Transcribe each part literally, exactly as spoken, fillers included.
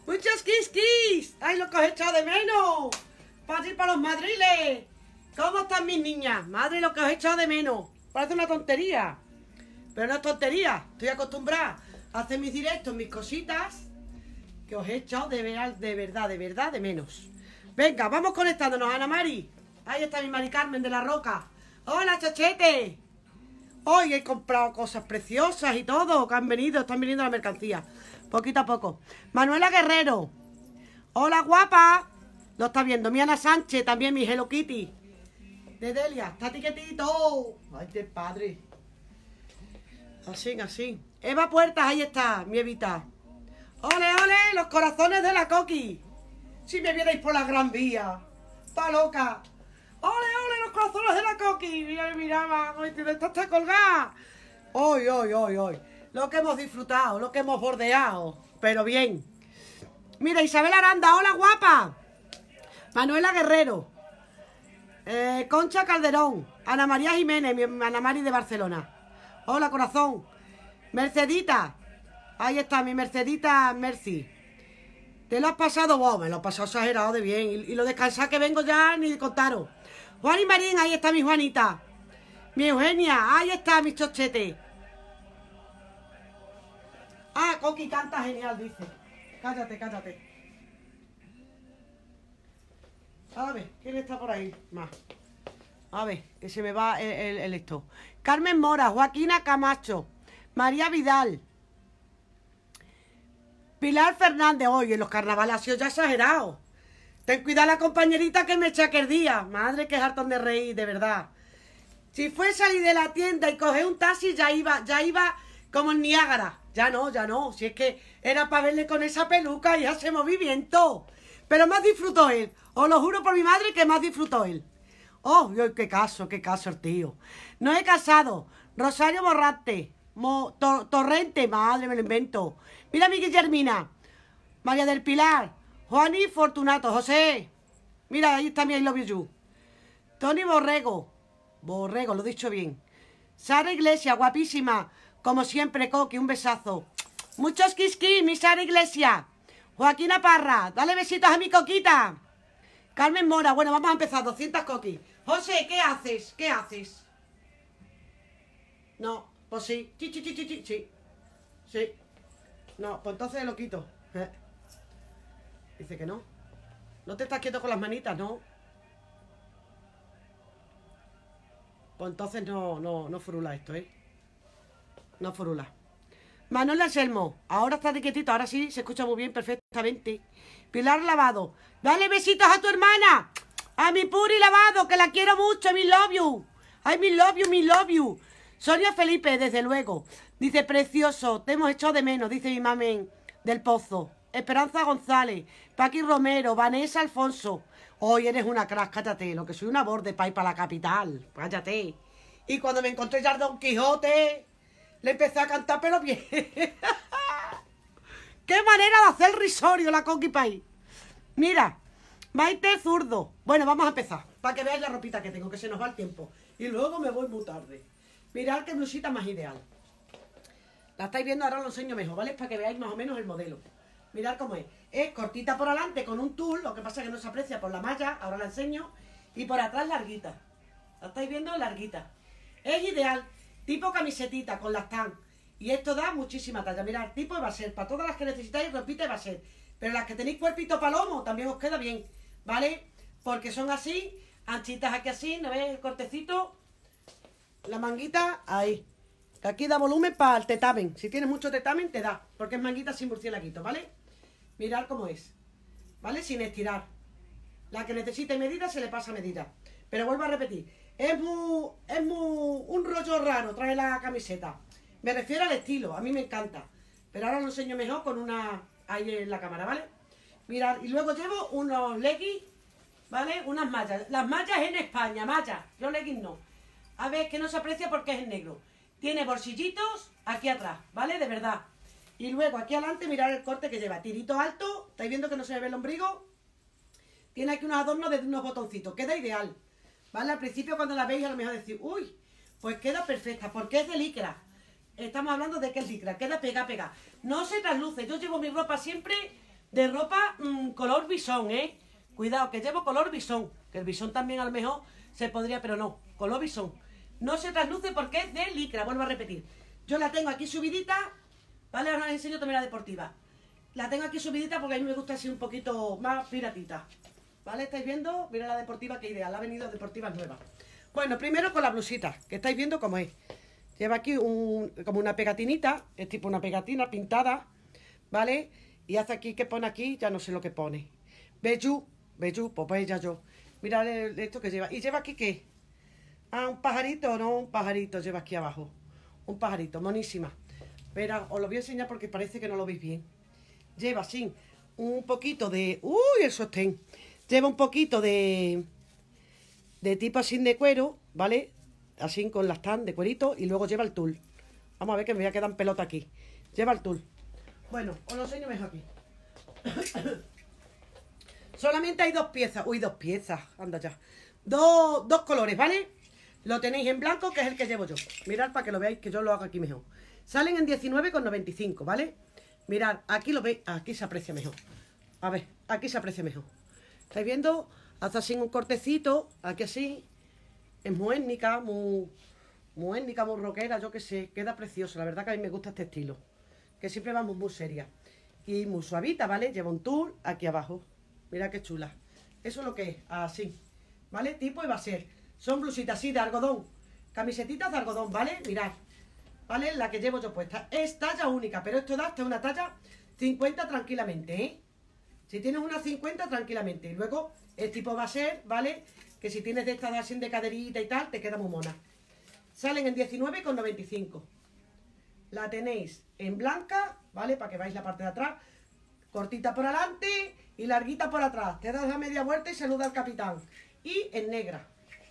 Muchos kiss kiss. Ay, lo que os he echado de menos. Para ir para los madriles. ¿Cómo están mis niñas? Madre, lo que os he echado de menos. Parece una tontería. Pero no es tontería. Estoy acostumbrada a hacer mis directos, mis cositas. Que os he echado de, ver, de verdad, de verdad, de menos. Venga, vamos conectándonos, Ana Mari. Ahí está mi Mari Carmen de la Roca. Hola, chochete. Hoy he comprado cosas preciosas y todo. Que han venido, están viniendo la mercancía. Poquito a poco. Manuela Guerrero. Hola, guapa. Lo está viendo. Mi Ana Sánchez, también mi Hello Kitty. De Delia. Está tiquetito. Ay, de padre. Así, así. Eva Puertas, ahí está, mi Evita. ¡Ole, ole! Los corazones de la Coqui. Si me vierais por la Gran Vía. Está loca. ¡Ole, ole! Los corazones de la Coqui. Mira, miraba. Está, está colgada. Hoy, hoy, hoy, hoy. Lo que hemos disfrutado, lo que hemos bordeado. Pero bien. Mira, Isabel Aranda. ¡Hola, guapa! Manuela Guerrero. Eh, Concha Calderón. Ana María Jiménez, mi Ana Mari de Barcelona. Hola, corazón. Mercedita. Ahí está, mi Mercedita Mercy. ¿Te lo has pasado? Wow, me lo he pasado exagerado de bien. Y, y lo descansado que vengo ya ni de contaros. Juan y Marín, ahí está mi Juanita. Mi Eugenia, ahí está mi chochete. Ah, Coqui canta genial, dice. Cállate, cállate. A ver, ¿quién está por ahí? Más. A ver, que se me va el, el, el esto. Carmen Mora, Joaquina Camacho, María Vidal, Pilar Fernández. Oye, los carnavales ha sido ya exagerado. Ten cuidado la compañerita que me echa aquel día. Madre, que hartón de reír, de verdad. Si fue salir de la tienda y coger un taxi, ya iba, ya iba como en Niágara. Ya no, ya no. Si es que era para verle con esa peluca y ese movimiento. Pero más disfrutó él. Os lo juro por mi madre que más disfrutó él. Oh, qué caso, qué caso el tío. No he casado. Rosario Morrate. Mo, to, Torrente, madre, me lo invento. Mira mi Guillermina. María del Pilar. Juani Fortunato. José. Mira, ahí está mi I love you. Tony Borrego. Borrego, lo he dicho bien. Sara Iglesia, guapísima. Como siempre, Coqui, un besazo. Muchos quisquis, mi Sara Iglesia. Joaquina Parra. Dale besitos a mi Coquita. Carmen Mora. Bueno, vamos a empezar. doscientas Coquis. José, ¿qué haces? ¿Qué haces? No, pues sí. Sí, sí, sí, sí, sí, sí. Sí. No, pues entonces lo quito. Eh. Dice que no. No te estás quieto con las manitas, ¿no? Pues entonces no, no, no furula esto, ¿eh? No furula. Manuel Anselmo. Ahora está de quietito. Ahora sí, se escucha muy bien, perfectamente. Pilar Lavado. Dale besitos a tu hermana. A mi Puri Lavado, que la quiero mucho. Mi love you. Ay, mi love you, mi love you. Sonia Felipe, desde luego. Dice, precioso, te hemos echado de menos, dice mi mamen del Pozo. Esperanza González, Paqui Romero, Vanessa Alfonso. Hoy eres una crack, cállate, lo que soy una borde para ir para la capital, cállate. Y cuando me encontré ya al Don Quijote, le empecé a cantar, pero bien. ¡Qué manera de hacer risorio la Coqui País! Mira, Maite Zurdo. Bueno, vamos a empezar, para que veáis la ropita que tengo, que se nos va el tiempo. Y luego me voy muy tarde. Mirad qué blusita más ideal. La estáis viendo, ahora os lo enseño mejor, ¿vale? Para que veáis más o menos el modelo. Mirad cómo es. Es cortita por adelante con un tul, lo que pasa es que no se aprecia por la malla, ahora la enseño. Y por atrás larguita. ¿La estáis viendo? Larguita. Es ideal, tipo camisetita con las tan. Y esto da muchísima talla. Mirad, tipo va a ser, para todas las que necesitáis, ropita va a ser. Pero las que tenéis cuerpito palomo, también os queda bien, ¿vale? Porque son así, anchitas aquí así, ¿no veis el cortecito? La manguita, ahí. Que aquí da volumen para el tetamen. Si tienes mucho tetamen, te da. Porque es manguita sin murciélaguito, ¿vale? Mirad cómo es. ¿Vale? Sin estirar. La que necesite medida, se le pasa medida. Pero vuelvo a repetir. Es muy... Es muy... Un rollo raro trae la camiseta. Me refiero al estilo. A mí me encanta. Pero ahora lo enseño mejor con una... Ahí en la cámara, ¿vale? Mirad. Y luego llevo unos leggings, ¿vale? Unas mallas. Las mallas en España, mallas. Yo leggings no. A ver, que no se aprecia porque es en negro. Tiene bolsillitos aquí atrás, ¿vale? De verdad. Y luego aquí adelante, mirad el corte que lleva. Tirito alto. ¿Estáis viendo que no se me ve el ombligo? Tiene aquí unos adornos de unos botoncitos. Queda ideal, ¿vale? Al principio cuando la veis a lo mejor decís, uy, pues queda perfecta, porque es de licra. Estamos hablando de que es licra, queda pega, pega. No se trasluce. Yo llevo mi ropa siempre de ropa mmm, color bisón, ¿eh? Cuidado, que llevo color bisón, que el bisón también a lo mejor se podría, pero no, color bisón. No se trasluce porque es de licra, vuelvo a repetir. Yo la tengo aquí subidita, ¿vale? Ahora os enseño también la deportiva. La tengo aquí subidita porque a mí me gusta así un poquito más piratita. ¿Vale? ¿Estáis viendo? Mira la deportiva, que ideal, ha venido deportivas nuevas. Bueno, primero con la blusita, que estáis viendo cómo es. Lleva aquí un, como una pegatinita, es tipo una pegatina pintada, ¿vale? Y hace aquí, que pone aquí, ya no sé lo que pone. Bellú, bellú, pues, pues ya yo. Mirad esto que lleva. ¿Y lleva aquí qué? Ah, un pajarito, no, un pajarito lleva aquí abajo. Un pajarito, monísima. Pero os lo voy a enseñar porque parece que no lo veis bien. Lleva así un poquito de... ¡Uy, el sostén! Lleva un poquito de... De tipo así de cuero, ¿vale? Así con las tan de cuerito. Y luego lleva el tul. Vamos a ver que me voy a quedar en pelota aquí. Lleva el tul. Bueno, os lo enseño mejor aquí. Solamente hay dos piezas. Uy, dos piezas. Anda ya. Dos, dos colores, ¿vale? Lo tenéis en blanco, que es el que llevo yo. Mirad para que lo veáis, que yo lo hago aquí mejor. Salen en diecinueve con noventa y cinco, ¿vale? Mirad, aquí lo veis. Aquí se aprecia mejor. A ver, aquí se aprecia mejor. ¿Estáis viendo? Hace así un cortecito. Aquí así. Es muy étnica, muy... Muy étnica, muy rockera, yo que sé. Queda precioso. La verdad que a mí me gusta este estilo. Que siempre vamos muy seria. Y muy suavita, ¿vale? Lleva un tul aquí abajo. Mira qué chula. Eso es lo que es. Así. ¿Vale? Tipo y va a ser. Son blusitas así de algodón. Camisetitas de algodón, ¿vale? Mirad. ¿Vale? La que llevo yo puesta. Es talla única, pero esto da hasta una talla cincuenta tranquilamente, ¿eh? Si tienes una cincuenta tranquilamente. Y luego el tipo va a ser, ¿vale? Que si tienes de estas así de caderita y tal, te queda muy mona. Salen en diecinueve con noventa y cinco. La tenéis en blanca, ¿vale? Para que veáis la parte de atrás. Cortita por adelante y larguita por atrás. Te das la media vuelta y saluda al capitán. Y en negra.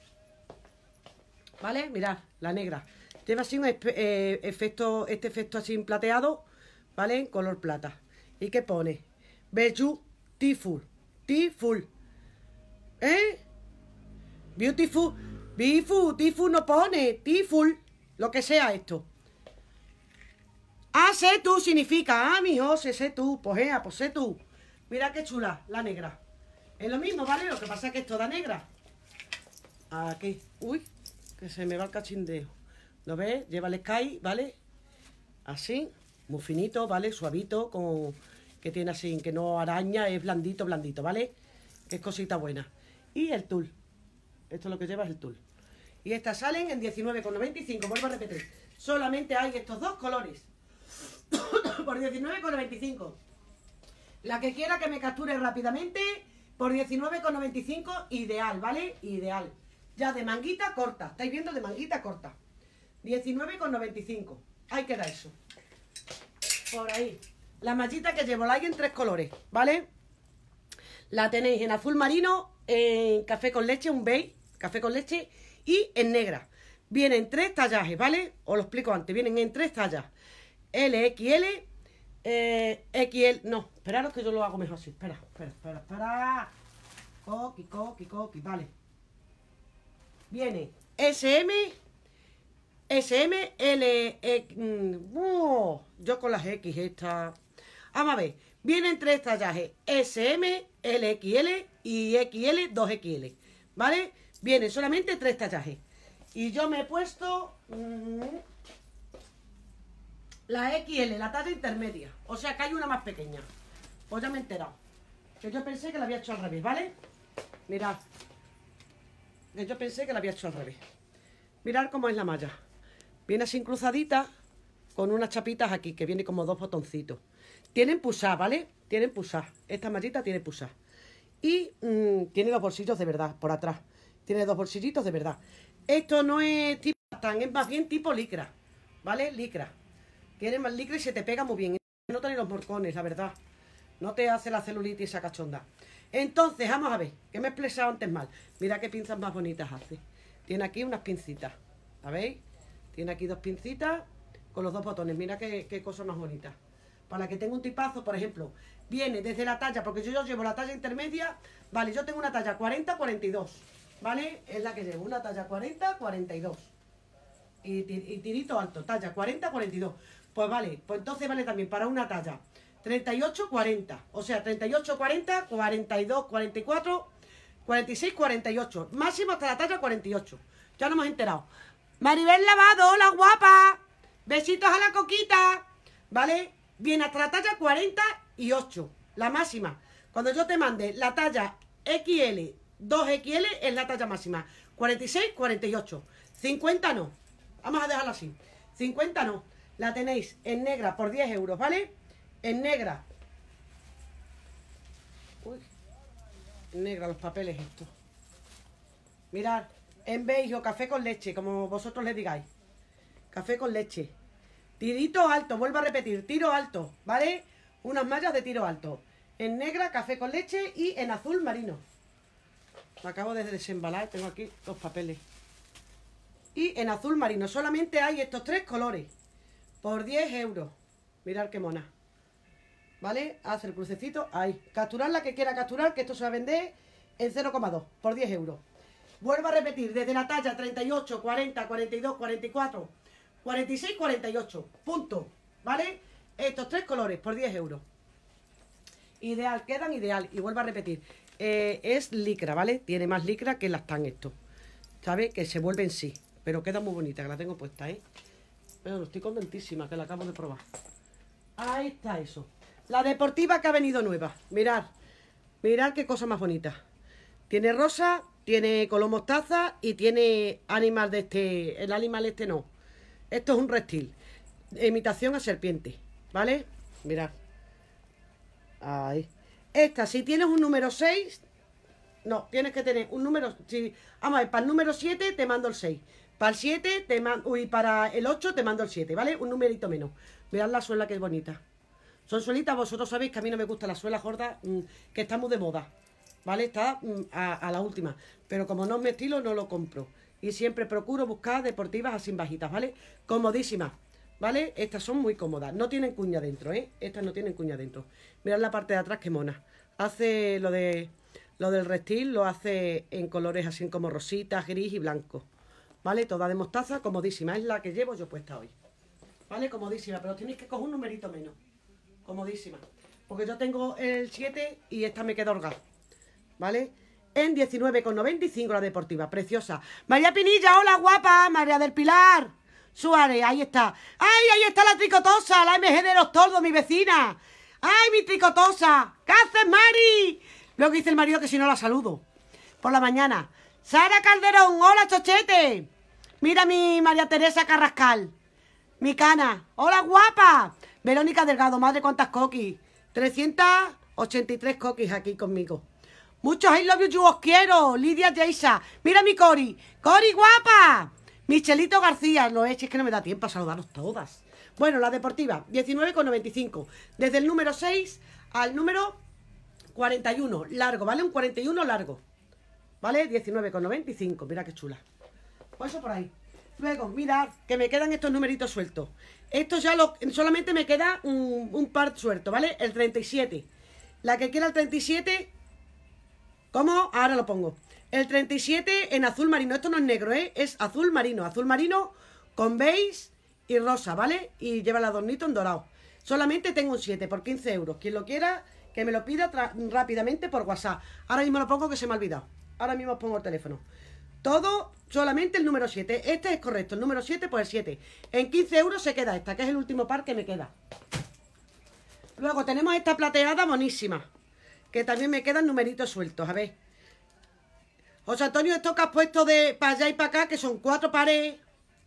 ¿Vale? Mirad, la negra. Lleva así un eh, efecto, este efecto así plateado, ¿vale? En color plata. ¿Y qué pone? Beautiful. Beautiful. ¿Eh? Beautiful. Beautiful. Beautiful no pone. Beautiful. Lo que sea esto. Ah, sé tú significa. Ah, mijo, sé, sé tú. Pues, eh, pues sé tú. Mira qué chula, la negra. Es lo mismo, ¿vale? Lo que pasa es que es toda negra. Aquí. Uy, que se me va el cachindeo. ¿Lo ves? Lleva el sky, ¿vale? Así, muy finito, ¿vale? Suavito, con que tiene así, que no araña, es blandito, blandito, ¿vale? Que es cosita buena. Y el tul. Esto es lo que lleva, es el tul. Y estas salen en diecinueve con noventa y cinco, vuelvo a repetir. Solamente hay estos dos colores. Por diecinueve con noventa y cinco. La que quiera que me capture rápidamente, por diecinueve con noventa y cinco, ideal, ¿vale? Ideal. Ya de manguita corta. ¿Estáis viendo? De manguita corta. diecinueve con noventa y cinco. Ahí queda eso. Por ahí. La mallita que llevo la hay en tres colores, ¿vale? La tenéis en azul marino, en café con leche, un beige, café con leche, y en negra. Vienen tres tallajes, ¿vale? Os lo explico antes. Vienen en tres tallas. L X L, eh, X L... No, esperaros que yo lo hago mejor así. Espera, espera, espera, espera. Coqui, coqui, coqui, vale. Viene S M... S M, L, X, uh, yo con las X esta. Vamos a ver, vienen tres tallajes, S M, L X L y X L, dos X L, ¿vale? Vienen solamente tres tallajes. Y yo me he puesto mmm, la X L, la talla intermedia. O sea que hay una más pequeña. Pues ya me he enterado. Que yo pensé que la había hecho al revés, ¿vale? Mirad. Que yo pensé que la había hecho al revés. Mirad cómo es la malla. Viene así cruzadita, con unas chapitas aquí, que viene como dos botoncitos. Tienen pusá, ¿vale? Tienen pusá. Esta mallita tiene pusá. Y mmm, tiene dos bolsillos de verdad, por atrás. Tiene dos bolsillitos de verdad. Esto no es tipo tan, es más bien tipo licra, ¿vale? Licra. Tiene más licra y se te pega muy bien. No tiene los morcones, la verdad. No te hace la celulitis esa cachonda. Entonces, vamos a ver, que me he expresado antes mal. Mira qué pinzas más bonitas hace. Tiene aquí unas pincitas, ¿sabéis? Tiene aquí dos pincitas con los dos botones. Mira qué, qué cosa más bonita. Para que tenga un tipazo, por ejemplo, viene desde la talla, porque yo, yo llevo la talla intermedia. Vale, yo tengo una talla cuarenta cuarenta y dos, ¿vale? Es la que llevo, una talla cuarenta cuarenta y dos. Y, y tirito alto, talla cuarenta cuarenta y dos. Pues vale, pues entonces vale también para una talla treinta y ocho, cuarenta. O sea, treinta y ocho, cuarenta, cuarenta y dos, cuarenta y cuatro, cuarenta y seis, cuarenta y ocho. Máximo hasta la talla cuarenta y ocho. Ya nos hemos enterado. Maribel Lavado, hola guapa. Besitos a la coquita. ¿Vale? Viene hasta la talla cuarenta y ocho. La máxima. Cuando yo te mande la talla equis ele, dos equis ele es la talla máxima. cuarenta y seis, cuarenta y ocho. cincuenta no. Vamos a dejarla así. cincuenta no. La tenéis en negra por diez euros, ¿vale? En negra. Uy. En negra los papeles estos. Mirad. En beige o café con leche, como vosotros le digáis. Café con leche. Tirito alto, vuelvo a repetir, tiro alto, ¿vale? Unas mallas de tiro alto. En negra, café con leche y en azul marino. Me acabo de desembalar, tengo aquí los papeles. Y en azul marino, solamente hay estos tres colores. Por diez euros. Mirad qué mona. ¿Vale? Hace el crucecito, ahí. Capturar la que quiera capturar, que esto se va a vender en cero coma dos, por diez euros. Vuelvo a repetir, desde la talla treinta y ocho, cuarenta, cuarenta y dos, cuarenta y cuatro, cuarenta y seis, cuarenta y ocho. Punto. ¿Vale? Estos tres colores por diez euros. Ideal, quedan ideal. Y vuelvo a repetir, eh, es licra, ¿vale? Tiene más licra que las tan estos. ¿Sabes? Que se vuelven sí. Pero queda muy bonita, que la tengo puesta, ¿eh? Pero estoy contentísima, que la acabo de probar. Ahí está eso. La deportiva que ha venido nueva. Mirad. Mirad qué cosa más bonita. Tiene rosa, tiene color mostaza y tiene animal de este... El animal este no. Esto es un reptil. Imitación a serpiente. ¿Vale? Mirad. Ahí. Esta, si tienes un número seis... No, tienes que tener un número... Si, vamos a ver, para el número siete te mando el seis. Para el siete te mando... Uy, para el ocho te mando el siete, ¿vale? Un numerito menos. Mirad la suela que es bonita. Son suelitas, vosotros sabéis que a mí no me gusta la suela gorda, mmm, que está muy de moda. ¿Vale? Está mmm, a, a la última. Pero como no es mi estilo, no lo compro. Y siempre procuro buscar deportivas así bajitas, ¿vale? Comodísimas. ¿Vale? Estas son muy cómodas. No tienen cuña dentro, ¿eh? Estas no tienen cuña dentro. Mirad la parte de atrás, qué mona. Hace lo de... Lo del reptil lo hace en colores así como rositas, gris y blanco. ¿Vale? Toda de mostaza, comodísima. Es la que llevo yo puesta hoy. ¿Vale? Comodísima. Pero tenéis que coger un numerito menos. Comodísima. Porque yo tengo el siete y esta me queda holgada. ¿Vale? En diecinueve con noventa y cinco la deportiva. Preciosa. María Pinilla, hola guapa. María del Pilar Suárez, ahí está. ¡Ay, ahí está la tricotosa! La M G de los tordos, mi vecina. ¡Ay, mi tricotosa! ¿Qué haces, Mari? Luego dice el marido que si no la saludo por la mañana. Sara Calderón, hola chochete. Mira mi María Teresa Carrascal, mi cana, hola guapa. Verónica Delgado, madre cuántas coquis. trescientos ochenta y tres coquis aquí conmigo. Muchos I love you, yo os quiero. Lidia Yeisa, mira mi Cori. Cori guapa. Michelito García, no es, es que no me da tiempo a saludaros todas. Bueno, la deportiva, diecinueve con noventa y cinco. Desde el número seis al número cuarenta y uno, largo, ¿vale? Un cuarenta y uno largo, ¿vale? diecinueve con noventa y cinco, mira qué chula. Pues eso por ahí. Luego, mirad, que me quedan estos numeritos sueltos. Estos ya lo, solamente me queda un, un par suelto, ¿vale? El treinta y siete. La que quiera el treinta y siete, ¿cómo? Ahora lo pongo. El treinta y siete en azul marino. Esto no es negro, ¿eh? Es azul marino. Azul marino con beige y rosa, ¿vale? Y lleva el adornito en dorado. Solamente tengo un siete por quince euros. Quien lo quiera, que me lo pida rápidamente por WhatsApp. Ahora mismo lo pongo, que se me ha olvidado. Ahora mismo os pongo el teléfono. Todo, solamente el número siete. Este es correcto, el número siete pues el siete. En quince euros se queda esta, que es el último par que me queda. Luego tenemos esta plateada monísima, que también me quedan numeritos sueltos. A ver. José Antonio, esto que has puesto de para allá y para acá, que son cuatro pares.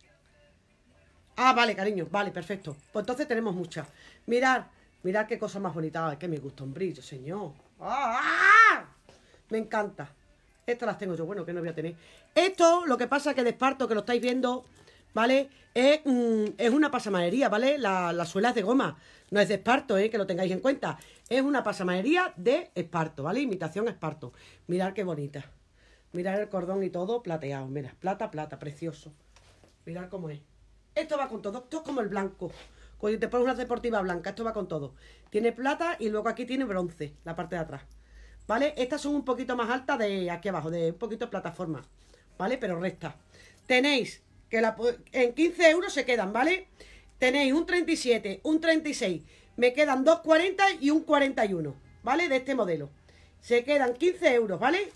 Ah, vale, cariño, vale, perfecto. Pues entonces tenemos muchas. Mirad. Mirad qué cosa más bonita. Ay, que me gusta un brillo, señor. ¡Ah! Me encanta. Estas las tengo yo. Bueno, que no voy a tener. Esto, lo que pasa es que de esparto, que lo estáis viendo, ¿vale? Es, mm, es una pasamanería, ¿vale? La, la suela es de goma. No es de esparto, ¿eh? Que lo tengáis en cuenta. Es una pasamanería de esparto, ¿vale? Imitación esparto. Mirad qué bonita. Mirad el cordón y todo plateado. Mira, plata, plata, precioso. Mirad cómo es. Esto va con todo. Esto es como el blanco. Cuando te pones una deportiva blanca, esto va con todo. Tiene plata y luego aquí tiene bronce, la parte de atrás. ¿Vale? Estas son un poquito más altas de aquí abajo, de un poquito de plataforma. ¿Vale? Pero recta. Tenéis que la, en quince euros se quedan, ¿vale? Tenéis un treinta y siete, un treinta y seis, Me quedan dos cuarenta y un cuarenta y uno, ¿vale? De este modelo. Se quedan quince euros, ¿vale?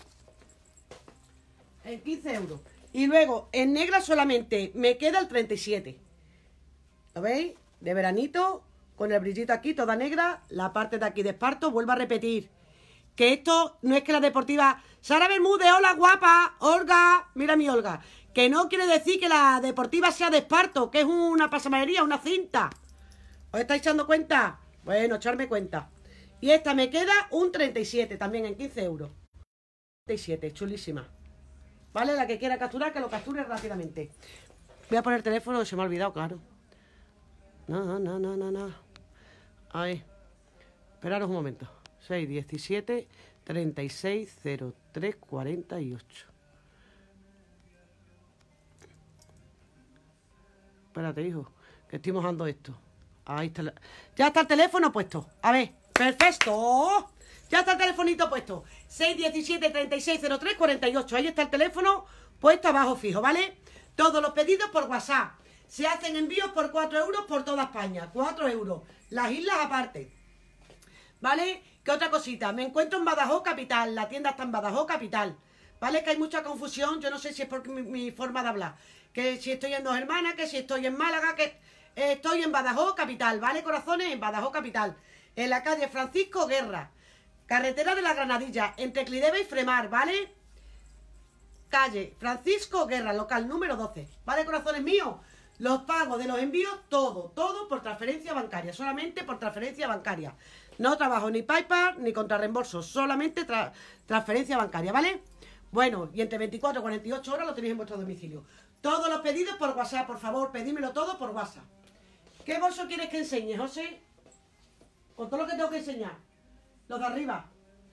En quince euros. Y luego, en negra solamente me queda el treinta y siete. ¿Lo veis? De veranito, con el brillito aquí, toda negra. La parte de aquí de esparto, vuelvo a repetir. Que esto no es que la deportiva... Sara Bermúdez, hola guapa. Olga, mira mi Olga. Que no quiere decir que la deportiva sea de esparto, que es una pasamanería, una cinta. ¿Os estáis echando cuenta? Bueno, echarme cuenta. Y esta me queda un treinta y siete, también en quince euros. treinta y siete, chulísima. ¿Vale? La que quiera capturar, que lo capture rápidamente. Voy a poner el teléfono, se me ha olvidado, claro. No, no, no, no, no. Ahí. Esperaros un momento. seis diecisiete treinta y seis cero tres cuarenta y ocho. Espérate, hijo, que estoy mojando esto. Ahí está. La... Ya está el teléfono puesto. A ver, perfecto. Ya está el telefonito puesto. seis diecisiete treinta y seis cero tres cuarenta y ocho. Ahí está el teléfono puesto abajo fijo, ¿vale? Todos los pedidos por WhatsApp. Se hacen envíos por cuatro euros por toda España. cuatro euros. Las islas aparte. ¿Vale? ¿Qué otra cosita? Me encuentro en Badajoz Capital. La tienda está en Badajoz Capital. ¿Vale? Que hay mucha confusión. Yo no sé si es por mi, mi forma de hablar. Que si estoy en Dos Hermanas, que si estoy en Málaga, que eh, estoy en Badajoz Capital. ¿Vale, corazones? En Badajoz Capital. En la calle Francisco Guerra. Carretera de la Granadilla. Entre Clideva y Fremar. ¿Vale? Calle Francisco Guerra. Local número doce. ¿Vale, corazones míos? Los pagos de los envíos, todo, todo por transferencia bancaria, solamente por transferencia bancaria. No trabajo ni PayPal ni contra reembolso, solamente tra transferencia bancaria, ¿vale? Bueno, y entre veinticuatro y cuarenta y ocho horas lo tenéis en vuestro domicilio. Todos los pedidos por WhatsApp, por favor, pedímelo todo por WhatsApp. ¿Qué bolso quieres que enseñe, José? Con todo lo que tengo que enseñar. Los de arriba.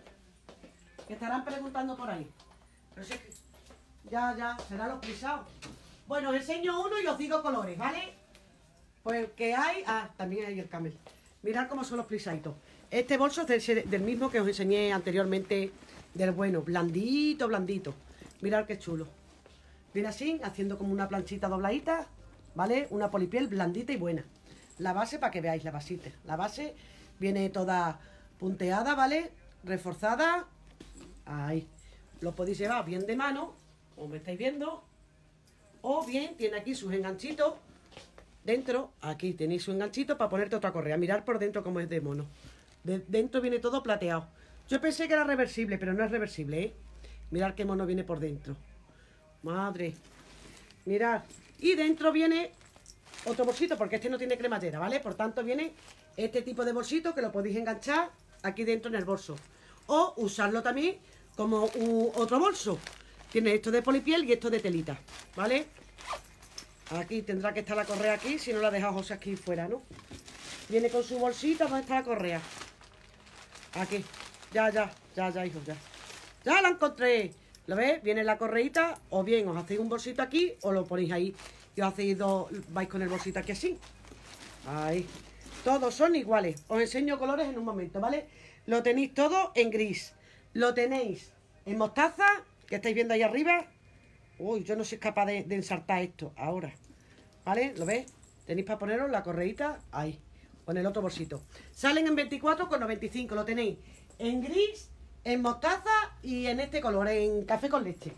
Que estarán preguntando por ahí. Pero si es que... Ya, ya, serán los pisados. Bueno, os enseño uno y os digo colores, ¿vale? Pues que hay... Ah, también hay el camel. Mirad cómo son los plisaditos. Este bolso es del, del mismo que os enseñé anteriormente, del bueno, blandito, blandito. Mirad qué chulo. Viene así, haciendo como una planchita dobladita, ¿vale? Una polipiel blandita y buena. La base, para que veáis la basita. La base viene toda punteada, ¿vale? Reforzada. Ahí. Lo podéis llevar bien de mano, como me estáis viendo. O bien tiene aquí sus enganchitos dentro. Aquí tenéis su enganchito para ponerte otra correa. Mirad por dentro cómo es de mono. De dentro viene todo plateado. Yo pensé que era reversible, pero no es reversible, ¿eh? Mirad qué mono viene por dentro. Madre. Mirad. Y dentro viene otro bolsito, porque este no tiene cremallera, ¿vale? Por tanto viene este tipo de bolsito que lo podéis enganchar aquí dentro en el bolso. O usarlo también como un, otro bolso. Tiene esto de polipiel y esto de telita, ¿vale? Aquí tendrá que estar la correa aquí, si no la deja José aquí fuera, ¿no? Viene con su bolsita, ¿dónde está la correa? Aquí. Ya, ya, ya, ya, hijo, ya. ¡Ya la encontré! ¿Lo ves? Viene la correita, o bien os hacéis un bolsito aquí, o lo ponéis ahí y os hacéis dos, vais con el bolsito aquí así. Ahí. Todos son iguales. Os enseño colores en un momento, ¿vale? Lo tenéis todo en gris. Lo tenéis en mostaza, que estáis viendo ahí arriba. Uy, yo no soy capaz de, de ensartar esto ahora. ¿Vale? ¿Lo ves? Tenéis para poneros la correita ahí, con el otro bolsito. Salen en veinticuatro con noventa y cinco. Lo tenéis en gris, en mostaza y en este color, en café con leche.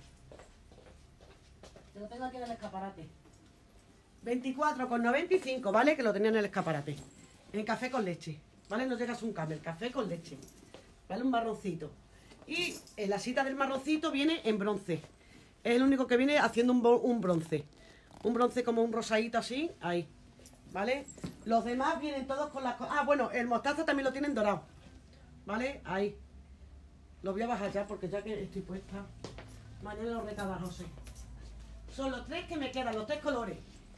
Te lo tengo aquí en el escaparate. veinticuatro con noventa y cinco, ¿vale? Que lo tenía en el escaparate. En café con leche, ¿vale? No llegas un camel, café con leche. ¿Vale? Un marroncito. Y en la cita del marroncito viene en bronce. Es el único que viene haciendo un, un bronce. Un bronce como un rosadito así, ahí. ¿Vale? Los demás vienen todos con las... Ah, bueno, el mostaza también lo tienen dorado. ¿Vale? Ahí. Lo voy a bajar ya porque ya que estoy puesta, mañana lo recaba José. Son los tres que me quedan, los tres colores.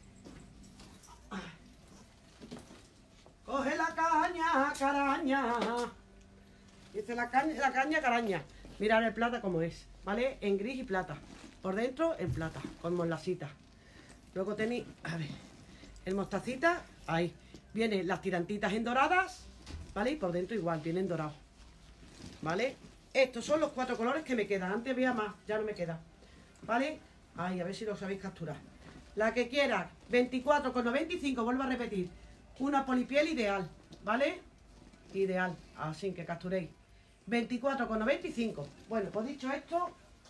Coge la caña, caraña. Dice la caña, la caña, caraña. Mirad el plata como es, ¿vale? En gris y plata. Por dentro en plata, con mostacita. Luego tenéis, a ver, el mostacita, ahí. Vienen las tirantitas en doradas, ¿vale? Y por dentro igual, vienen dorados, ¿vale? Estos son los cuatro colores que me quedan. Antes había más, ya no me queda, ¿vale? Ahí, a ver si lo sabéis capturar. La que quiera, veinticuatro con noventa y cinco, vuelvo a repetir. Una polipiel ideal, ¿vale? Ideal, así que capturéis. veinticuatro con noventa y cinco. Bueno, pues dicho esto,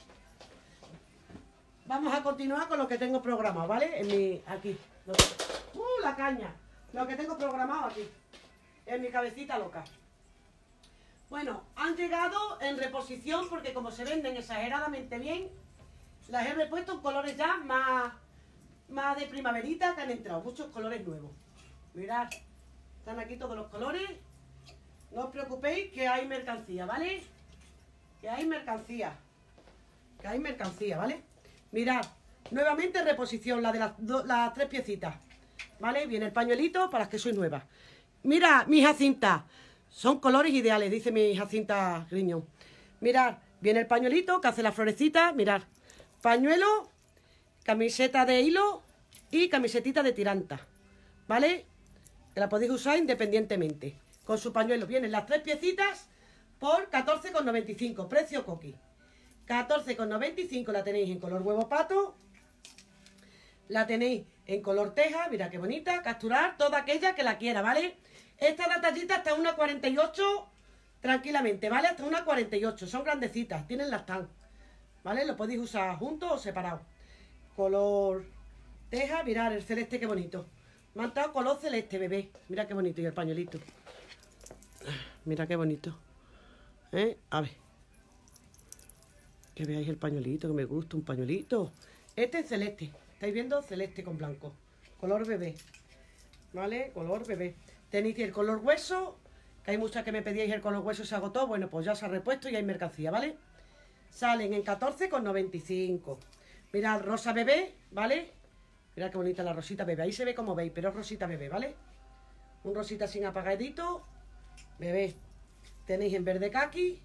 vamos a continuar con lo que tengo programado, ¿vale? En mi, aquí. Lo que, ¡Uh, la caña! Lo que tengo programado aquí, en mi cabecita loca. Bueno, han llegado en reposición porque como se venden exageradamente bien, las he repuesto en colores ya más, más de primaverita que han entrado. Muchos colores nuevos. Mirad, están aquí todos los colores. No os preocupéis que hay mercancía, ¿vale? Que hay mercancía. Que hay mercancía, ¿vale? Mirad, nuevamente reposición, la de las, do, las tres piecitas. ¿Vale? Viene el pañuelito para las que sois nuevas. Mira, mi Jacinta. Son colores ideales, dice mi Jacinta Griñón. Mirad, viene el pañuelito que hace la florecita. Mirad, pañuelo, camiseta de hilo y camisetita de tiranta. ¿Vale? Que la podéis usar independientemente. Con su pañuelo vienen las tres piecitas por catorce con noventa y cinco. Precio coqui. catorce con noventa y cinco la tenéis en color huevo pato. La tenéis en color teja. Mira qué bonita. Capturar toda aquella que la quiera, ¿vale? Esta es la tallita hasta una cuarenta y ocho tranquilamente, ¿vale? Hasta una cuarenta y ocho. Son grandecitas. Tienen las tan. ¿Vale? Lo podéis usar juntos o separados. Color teja. Mirad el celeste, qué bonito. Me han dado color celeste, bebé. Mira qué bonito. Y el pañuelito. Mira qué bonito. ¿Eh? A ver. Que veáis el pañuelito, que me gusta un pañuelito. Este es celeste. ¿Estáis viendo? Celeste con blanco. Color bebé. ¿Vale? Color bebé. Tenéis el color hueso. Que hay muchas que me pedíais el color hueso y se agotó. Bueno, pues ya se ha repuesto y hay mercancía, ¿vale? Salen en catorce con noventa y cinco. Mirad, rosa bebé, ¿vale? Mirad qué bonita la rosita bebé. Ahí se ve como veis, pero es rosita bebé, ¿vale? Un rosita sin apagadito. Bebé. Tenéis en verde kaki.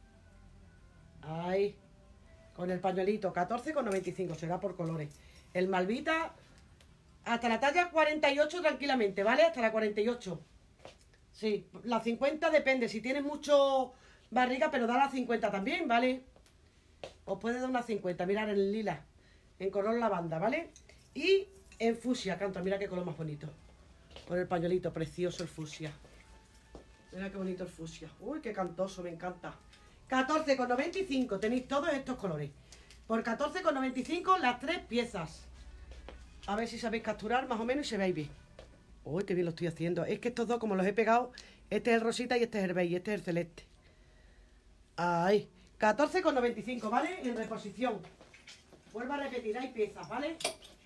Ahí. Con el pañuelito. catorce con noventa y cinco. Será por colores. El malvita. Hasta la talla cuarenta y ocho tranquilamente, ¿vale? Hasta la cuarenta y ocho. Sí. La cincuenta depende. Si tienes mucho barriga, pero da la cincuenta también, ¿vale? Os puede dar una cincuenta. Mirad en lila. En color lavanda, ¿vale? Y en fucsia. Canto. Mira qué color más bonito. Con el pañuelito. Precioso el fucsia. Mira qué bonito el fucsia. Uy, qué cantoso, me encanta. catorce con noventa y cinco. Tenéis todos estos colores. Por catorce con noventa y cinco las tres piezas. A ver si sabéis capturar más o menos y se veis bien. Uy, qué bien lo estoy haciendo. Es que estos dos, como los he pegado, este es el rosita y este es el beige, este es el celeste. Ahí. catorce con noventa y cinco, ¿vale? En reposición. Vuelvo a repetir, hay piezas, ¿vale?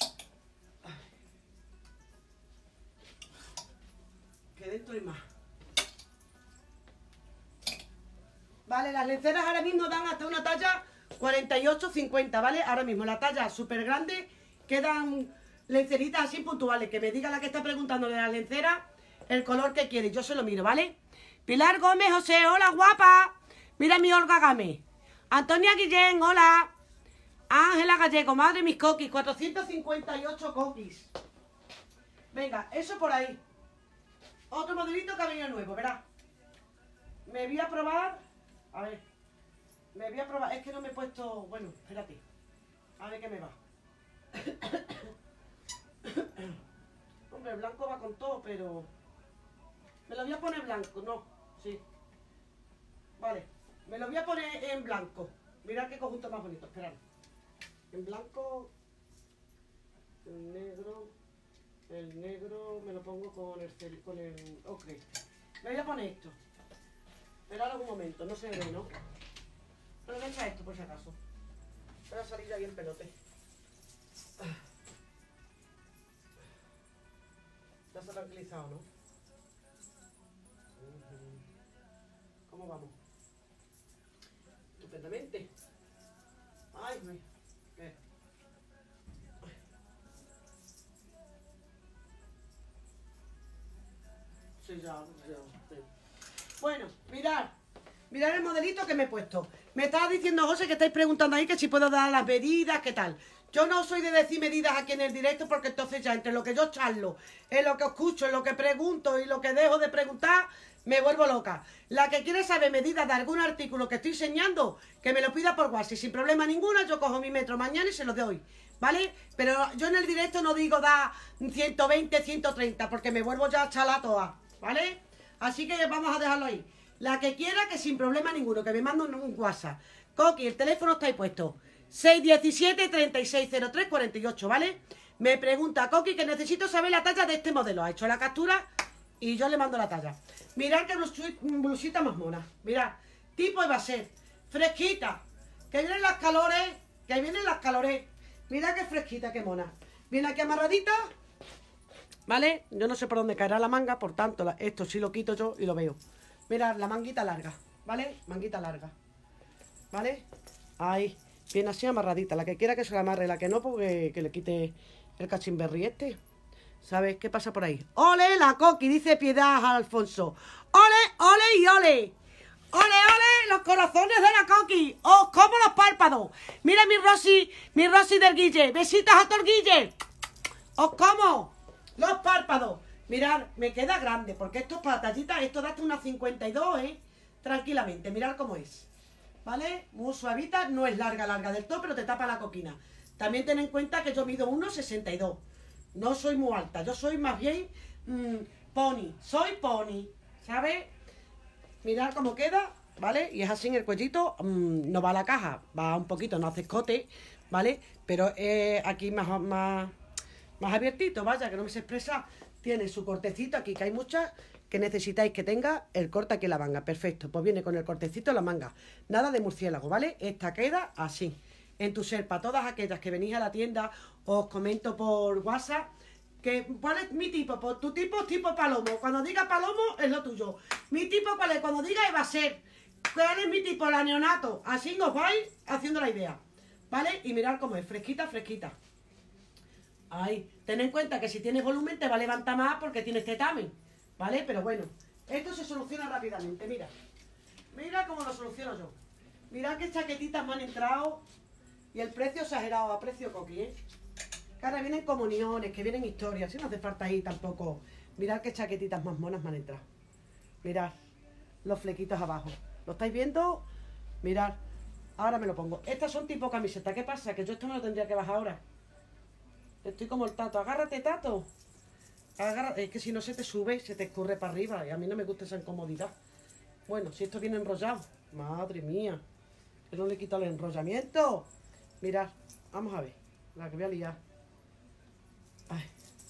Que dentro hay más. Vale, las lenceras ahora mismo dan hasta una talla cuarenta y ocho cincuenta, ¿vale? Ahora mismo la talla súper grande quedan lenceritas así puntuales. Que me diga la que está preguntando de la lencera el color que quiere. Yo se lo miro, ¿vale? Pilar Gómez, José, hola guapa. Mira mi Olga Gámez. Antonia Guillén, hola. Ángela Gallego, madre mis coquis, cuatrocientos cincuenta y ocho coquis. Venga, eso por ahí. Otro modelito que ha venido nuevo, ¿verdad? Me voy a probar. A ver. Me voy a probar. Es que no me he puesto. Bueno, espérate. A ver qué me va. Hombre, el blanco va con todo, pero... Me lo voy a poner blanco, no. Sí. Vale. Me lo voy a poner en blanco. Mirad qué conjunto más bonito. Esperad. En blanco. El negro. El negro me lo pongo con el... Con el ok. Me voy a poner esto. Esperad un momento. No se ve, ¿no? Pero me echa esto por si acaso. Voy a salir ahí el pelote. Ya se ha tranquilizado, ¿no? ¿Cómo vamos? Estupendamente. Ay, me... ¿Qué? Sí, ya, ya, sí. Bueno, mirad. Mirad el modelito que me he puesto. Me estaba diciendo José que estáis preguntando ahí que si puedo dar las medidas, qué tal. Yo no soy de decir medidas aquí en el directo porque entonces ya entre lo que yo charlo, en lo que escucho, en lo que pregunto y lo que dejo de preguntar, me vuelvo loca. La que quiere saber medidas de algún artículo que estoy enseñando, que me lo pida por WhatsApp. Sin problema ninguno, yo cojo mi metro mañana y se lo doy. ¿vale? Pero yo en el directo no digo da ciento veinte, ciento treinta, porque me vuelvo ya a chala toda, ¿vale? Así que vamos a dejarlo ahí. La que quiera, que sin problema ninguno, que me mande un, un WhatsApp. Coqui, el teléfono está ahí puesto. seis uno siete, tres seis cero tres, cuatro ocho, ¿vale? Me pregunta, Coqui, que necesito saber la talla de este modelo. Ha hecho la captura y yo le mando la talla. Mirad qué blusita más mona. Mirad, tipo va a ser fresquita. Que vienen las calores, que vienen las calores. Mirad qué fresquita, qué mona. Viene aquí amarradita, ¿vale? Yo no sé por dónde caerá la manga, por tanto, la, esto sí lo quito yo y lo veo. Mirad, la manguita larga, ¿vale? Manguita larga, ¿vale? Ahí, viene así amarradita. La que quiera que se la amarre, la que no, porque que le quite el cachimberri este. ¿Sabes qué pasa por ahí? ¡Ole la Coqui! Dice Piedad Alfonso. ¡Ole, ole y ole! ¡Ole, ole! Los corazones de la Coqui. ¡Oh, como los párpados! Mira mi Rosy, mi Rosy del Guille. Besitos a todo Guille. ¡Os como los párpados! Mirad, me queda grande, porque esto es para tallitas. Esto da hasta unas cincuenta y dos, ¿eh? Tranquilamente, mirad cómo es. ¿Vale? Muy suavita. No es larga, larga del todo, pero te tapa la coquina. También ten en cuenta que yo mido uno sesenta y dos. No soy muy alta. Yo soy más bien mmm, pony. Soy pony, ¿sabes? Mirad cómo queda, ¿vale? Y es así en el cuellito, mmm, no va a la caja, va un poquito, no hace escote, ¿vale? Pero eh, aquí más, más, más abiertito, vaya, que no me se expresa. Tiene su cortecito aquí, que hay muchas que necesitáis que tenga el corte aquí en la manga. Perfecto, pues viene con el cortecito en la manga. Nada de murciélago, ¿vale? Esta queda así. En tu ser, para todas aquellas que venís a la tienda, os comento por WhatsApp que cuál es mi tipo. Pues tu tipo es tipo palomo. Cuando diga palomo es lo tuyo. Mi tipo cuál es, cuando diga va a ser. ¿Cuál es mi tipo? La neonato. Así os vais haciendo la idea, ¿vale? Y mirad cómo es, fresquita, fresquita. Ahí, ten en cuenta que si tienes volumen te va a levantar más porque tienes tetamen, ¿vale? Pero bueno, esto se soluciona rápidamente, mira. Mira cómo lo soluciono yo. Mirad qué chaquetitas me han entrado. Y el precio exagerado, a precio Coqui, ¿eh? Que ahora vienen comuniones, que vienen historias. Si no hace falta ahí tampoco. Mirad qué chaquetitas más monas me han entrado. Mirad los flequitos abajo. ¿Lo estáis viendo? Mirad. Ahora me lo pongo. Estas son tipo camiseta. ¿Qué pasa? Que yo esto no lo tendría que bajar ahora. Estoy como el Tato. Agárrate, Tato. Agárrate. Es que si no se te sube, se te escurre para arriba. Y a mí no me gusta esa incomodidad. Bueno, si esto viene enrollado. Madre mía. Que no le quita el enrollamiento. Mirad. Vamos a ver. La que voy a liar. Ay.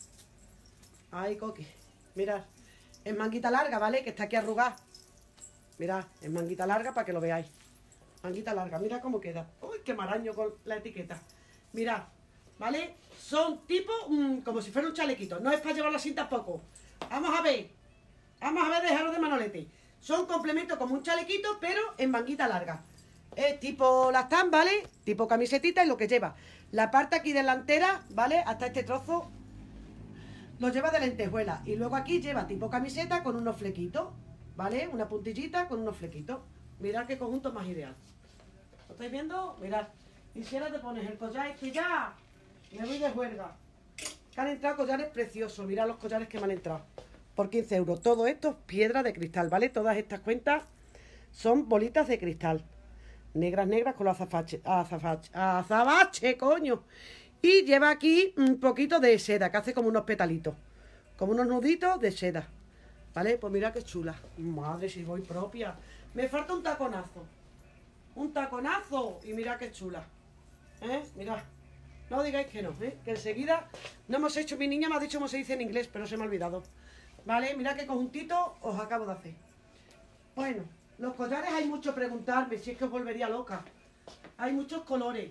Ay, Coqui. Mirad. Es manguita larga, ¿vale? Que está aquí arrugada. Mirad. Es manguita larga para que lo veáis. Manguita larga. Mirad cómo queda. Uy, qué maraño con la etiqueta. Mirad. ¿Vale? Son tipo mmm, como si fuera un chalequito. No es para llevarlo así tampoco. Vamos a ver. Vamos a ver, dejaros de manolete. Son complementos como un chalequito, pero en manguita larga. Es tipo lastán, ¿vale? Tipo camisetita, y lo que lleva. La parte aquí delantera, ¿vale? Hasta este trozo lo lleva de lentejuela. Y luego aquí lleva tipo camiseta con unos flequitos, ¿vale? Una puntillita con unos flequitos. Mirad qué conjunto más ideal. ¿Lo estáis viendo? Mirad. Y si ahora te pones el collar este ya... Me voy de juerga. Que han entrado collares preciosos. Mirad los collares que me han entrado. Por quince euros. Todo esto es piedra de cristal, ¿vale? Todas estas cuentas son bolitas de cristal. Negras, negras con los azafache. Azafache, azabache, coño. Y lleva aquí un poquito de seda, que hace como unos petalitos. Como unos nuditos de seda. ¿Vale? Pues mira qué chula. Madre, si voy propia. Me falta un taconazo. Un taconazo. Y mira qué chula. ¿Eh? Mirad. No digáis que no, ¿eh? Que enseguida no hemos hecho, mi niña me ha dicho cómo se dice en inglés, pero se me ha olvidado. Vale, mirad qué conjuntito os acabo de hacer. Bueno, los collares hay mucho preguntarme, si es que os volvería loca. Hay muchos colores.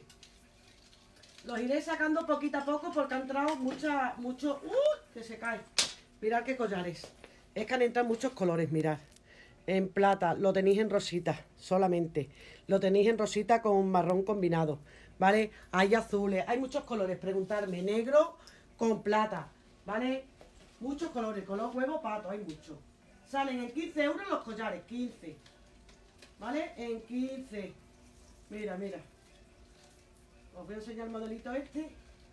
Los iré sacando poquito a poco porque han entrado muchas, muchos... ¡Uh! Que se cae. Mirad qué collares. Es que han entrado muchos colores, mirad. En plata, lo tenéis en rosita, solamente. Lo tenéis en rosita con marrón combinado. ¿Vale? Hay azules, hay muchos colores. Preguntarme, negro con plata, ¿vale? Muchos colores, color huevo pato, hay muchos. Salen en quince euros los collares, quince. ¿Vale? En quince. Mira, mira. Os voy a enseñar el modelito este.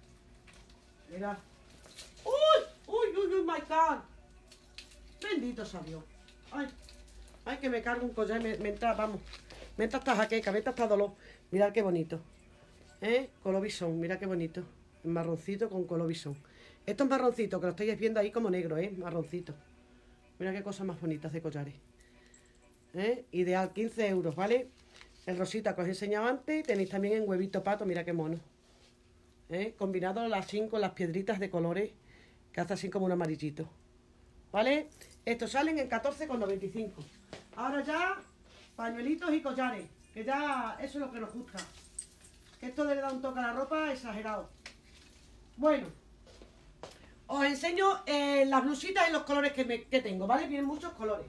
Mirad. ¡Uy! ¡Uy, uy, uy, my God! Bendito salió. Ay, ay, que me cargo un collar, me, me entra, vamos. Me entra hasta jaqueca, me entra hasta dolor. Mirad qué bonito. ¿Eh? Color bisón, mira qué bonito. marroncito con color bisón. Esto es marroncito, que lo estáis viendo ahí como negro, ¿eh? Marroncito. Mira qué cosas más bonitas de collares. ¿Eh? Ideal, quince euros, ¿vale? El rosita que os he enseñado antes. Tenéis también en huevito pato, mira qué mono. ¿Eh? Combinado así con las piedritas de colores, que hace así como un amarillito. ¿Vale? Estos salen en catorce con noventa y cinco. Ahora ya, pañuelitos y collares, que ya eso es lo que nos gusta. Esto le da un toque a la ropa exagerado. Bueno, os enseño eh, las blusitas y los colores que, me, que tengo, ¿vale? Vienen muchos colores.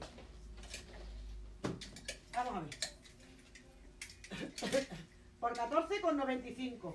Vamos a ver. Por catorce con noventa y cinco.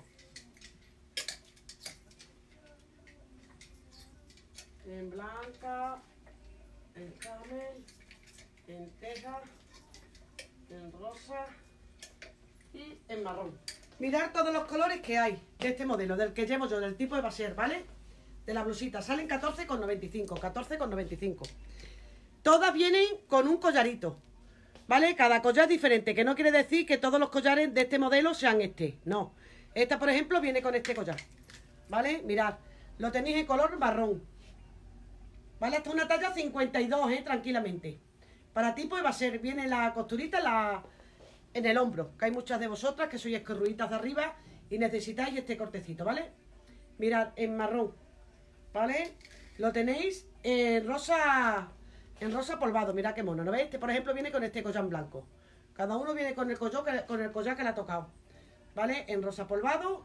En blanca, en camel, en teja, en rosa y en marrón. Mirad todos los colores que hay de este modelo, del que llevo yo, del tipo de baser, ¿vale? De la blusita, salen catorce con noventa y cinco, catorce con noventa y cinco. Todas vienen con un collarito, ¿vale? Cada collar es diferente, que no quiere decir que todos los collares de este modelo sean este, no. Esta, por ejemplo, viene con este collar, ¿vale? Mirad, lo tenéis en color marrón, ¿vale? Hasta una talla cincuenta y dos, ¿eh? Tranquilamente. Para tipo de baser, viene la costurita la... en el hombro, que hay muchas de vosotras que sois escorruditas de arriba y necesitáis este cortecito, ¿vale? Mirad, en marrón, ¿vale? Lo tenéis en rosa, en rosa polvado, mirad qué mono, ¿no veis? Este, por ejemplo, viene con este collar blanco. Cada uno viene con el collar que, con el collar que le ha tocado, ¿vale? En rosa polvado.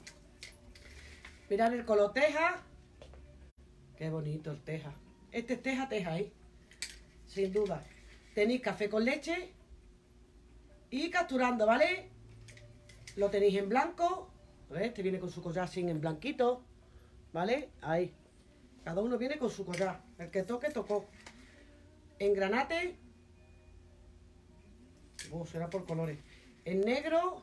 Mirad el color teja. Qué bonito el teja. Este es teja, teja, ¿eh? Sin duda. Tenéis café con leche. Y capturando, ¿vale? Lo tenéis en blanco. ¿Ves? Este viene con su collar así en blanquito, ¿vale? Ahí. Cada uno viene con su collar. El que toque, tocó. En granate. Oh, será por colores. En negro.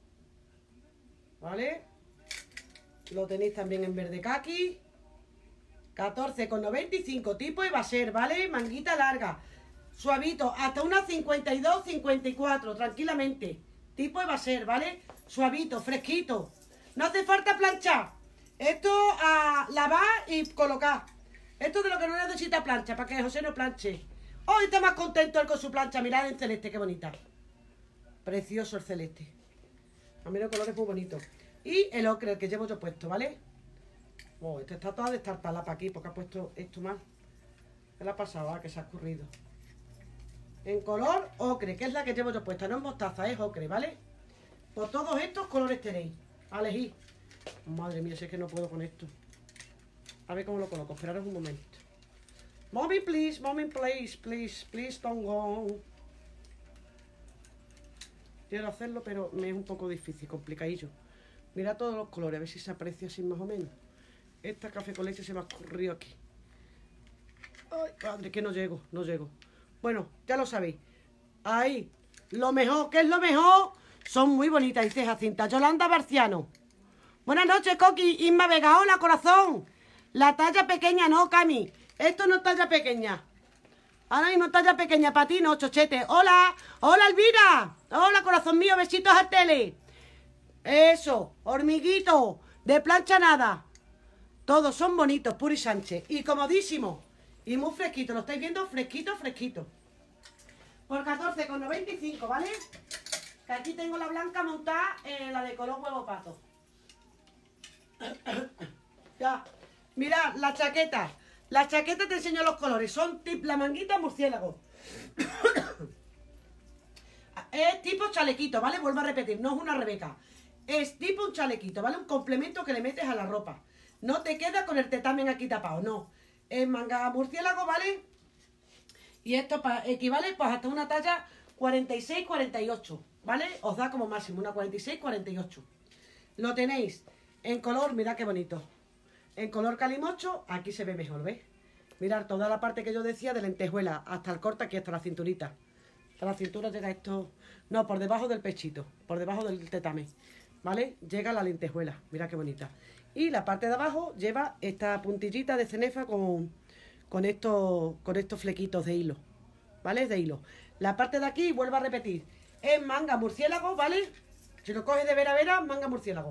¿Vale? Lo tenéis también en verde kaki. catorce con noventa y cinco. Tipo y va a ser, ¿vale? Manguita larga. Suavito, hasta unas cincuenta y dos, cincuenta y cuatro, tranquilamente. Tipo va a ser, ¿vale? Suavito, fresquito. No hace falta planchar. Esto a lavar y colocar. Esto de lo que no necesita plancha, para que José no planche. Hoy está más contento él con su plancha. Mirad en celeste, qué bonita. Precioso el celeste. A mí el color es muy bonito. Y el ocre, el que llevo yo puesto, ¿vale? Oh, este está toda destartalada para aquí, porque ha puesto esto mal. ¿Qué le ha pasado? Ah, que se ha escurrido. En color ocre, que es la que llevo yo puesta, no es mostaza, es ocre, ¿vale? Por todos estos colores tenéis a elegir. Madre mía, si es que no puedo con esto. A ver cómo lo coloco, esperaros un momento. Mommy, please, mommy, please, please, please don't go. Quiero hacerlo, pero me es un poco difícil, complicadillo. Mira todos los colores, a ver si se aprecia así más o menos. Esta café con leche se me ha escurrido aquí. Ay, padre, que no llego, no llego. Bueno, ya lo sabéis. Ahí, lo mejor, ¿qué es lo mejor? Son muy bonitas, dice Jacinta. Yolanda Barciano. Buenas noches, Coqui. Inma Vega, hola, corazón. La talla pequeña no, Cami. Esto no es talla pequeña. Ahora mismo talla pequeña para ti, no, chochete. Hola, hola, Elvira. Hola, corazón mío, besitos a tele. Eso, hormiguito, de plancha nada. Todos son bonitos, Puri Sánchez. Y comodísimos. Y muy fresquito, ¿lo estáis viendo? Fresquito, fresquito. Por catorce con noventa y cinco, ¿vale? Que aquí tengo la blanca montada, eh, la de color huevo pato. Ya. Mirad, la chaqueta. La chaqueta te enseño los colores. Son tip, la manguita murciélago. Es tipo chalequito, ¿vale? Vuelvo a repetir, no es una Rebeca. Es tipo un chalequito, ¿vale? Un complemento que le metes a la ropa. No te queda con el tetamen aquí tapado, no. Es manga murciélago, ¿vale? Y esto equivale pues hasta una talla cuarenta y seis, cuarenta y ocho, ¿vale? Os da como máximo una cuarenta y seis, cuarenta y ocho. Lo tenéis en color, mirad qué bonito. En color calimocho, aquí se ve mejor, ¿ves? Mirad toda la parte que yo decía de lentejuela, hasta el corte aquí, hasta la cinturita. Hasta la cintura llega esto... No, por debajo del pechito, por debajo del tetame, ¿vale? Llega la lentejuela, mirad qué bonita. Y la parte de abajo lleva esta puntillita de cenefa con, con, estos, con estos flequitos de hilo, ¿vale? De hilo. La parte de aquí, vuelvo a repetir, es manga murciélago, ¿vale? Si lo coges de vera a vera, manga murciélago.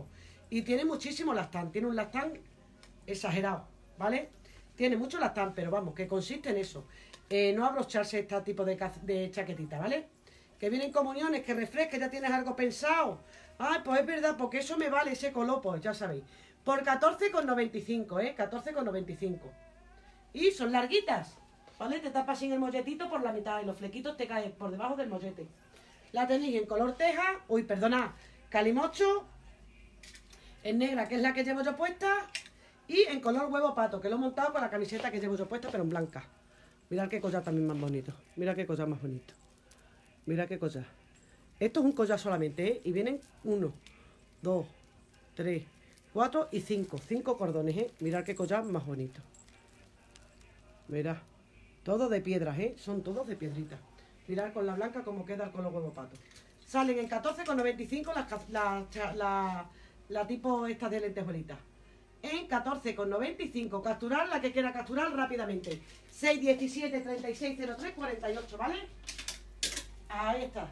Y tiene muchísimo lastán, tiene un lastán exagerado, ¿vale? Tiene mucho lastán, pero vamos, que consiste en eso. Eh, no abrocharse este tipo de, de chaquetita, ¿vale? Que vienen comuniones, que refresque, ya tienes algo pensado. Ay, pues es verdad, porque eso me vale ese color, pues ya sabéis. Por catorce con noventa y cinco, ¿eh? catorce con noventa y cinco. Y son larguitas, ¿vale? Te tapas sin el molletito por la mitad y los flequitos te caen por debajo del mollete. La tenéis en color teja, uy, perdona, calimocho, en negra, que es la que llevo yo puesta, y en color huevo pato, que lo he montado con la camiseta que llevo yo puesta, pero en blanca. Mirad qué collar también más bonito. Mira qué collar más bonito. Mira qué collar. Esto es un collar solamente, ¿eh? Y vienen uno, dos, tres, cuatro y cinco. Cinco cordones, ¿eh? Mirad qué collar más bonito. Mirad. Todo de piedras, ¿eh? Son todos de piedritas. Mirad con la blanca cómo queda con los huevos patos. Salen en catorce con noventa y cinco las la, la, la, la tipo esta de lentejuelitas. En catorce con noventa y cinco. Capturar la que quiera capturar rápidamente. seis diecisiete treinta y seis cero tres cuarenta y ocho, ¿vale? Ahí está.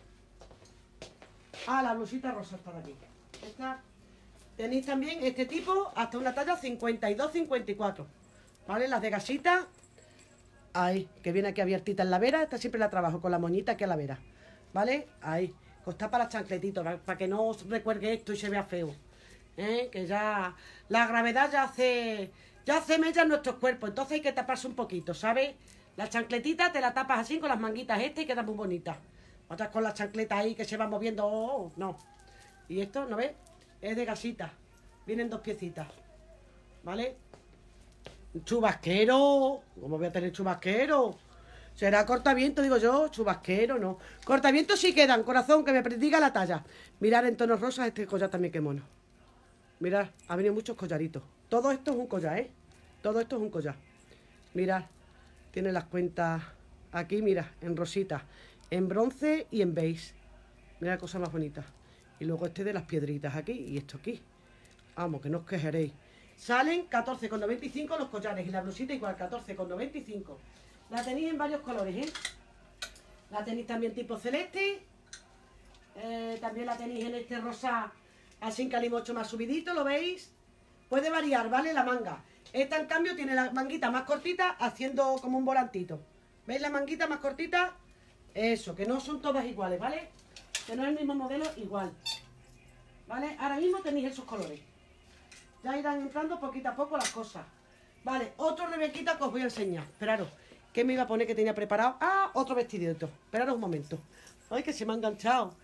Ah, la blusita rosa está de aquí. Esta. Tenéis también este tipo hasta una talla cincuenta y dos cincuenta y cuatro. ¿Vale? Las de gasita. Ahí, que viene aquí abiertita en la vera. Esta siempre la trabajo con la moñita aquí a la vera. ¿Vale? Ahí. Costa para chancletitos, para, para que no os recuerde esto y se vea feo. ¿Eh? Que ya la gravedad ya hace ya hace mella en nuestros cuerpos, entonces hay que taparse un poquito, ¿sabes? La chancletita te la tapas así con las manguitas estas y queda muy bonita. Otras con las chancletas ahí que se van moviendo, oh, oh, no. Y esto, ¿no ves? Es de gasita. Vienen dos piecitas, ¿vale? Chubasquero. ¿Cómo voy a tener chubasquero? Será cortaviento, digo yo. Chubasquero, no. Cortaviento sí quedan, corazón, que me diga la talla. Mirad en tonos rosas este collar también, qué mono. Mirad, ha venido muchos collaritos. Todo esto es un collar, ¿eh? Todo esto es un collar. Mirad, tiene las cuentas aquí, mira, en rosita, en bronce y en beige. Mira cosa más bonita. Y luego este de las piedritas aquí y esto aquí. Vamos, que no os quejaréis. Salen catorce con noventa y cinco los collares y la blusita igual, catorce con noventa y cinco. La tenéis en varios colores, ¿eh? La tenéis también tipo celeste. Eh, también la tenéis en este rosa así en calimocho más subidito, ¿lo veis? Puede variar, ¿vale? La manga. Esta, en cambio, tiene la manguita más cortita, haciendo como un volantito. ¿Veis la manguita más cortita? Eso, que no son todas iguales, ¿vale? Que no es el mismo modelo igual. ¿Vale? Ahora mismo tenéis esos colores. Ya irán entrando poquito a poco las cosas. Vale, otro rebequita que os voy a enseñar. Esperaros, ¿qué me iba a poner que tenía preparado? Ah, otro vestidito. Esperaros un momento. Ay, que se me ha enganchado.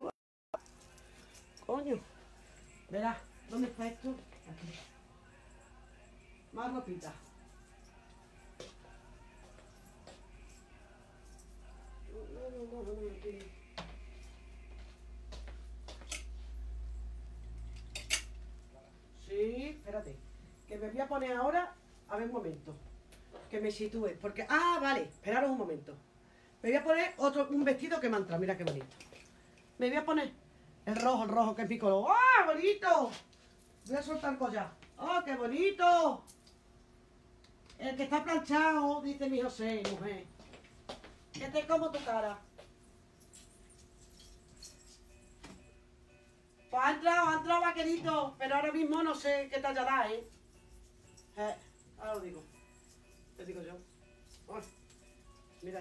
Coño. Verás, ¿dónde está esto? Aquí. Más ropita. Sí, espérate. Que me voy a poner ahora. A ver un momento. Que me sitúe. Porque. Ah, vale. Esperaros un momento. Me voy a poner otro, un vestido que me ha entrado. Mira qué bonito. Me voy a poner el rojo, el rojo, que es mi color. ¡Ah, bonito! Voy a soltar el collar. ¡Oh, qué bonito! El que está planchado, dice mi José, mujer. Que te como tu cara. Pues ha entrado, ha entrado vaquerito, pero ahora mismo no sé qué talla da, ¿eh? Eh, ahora lo digo. Te digo yo. Oh, mira.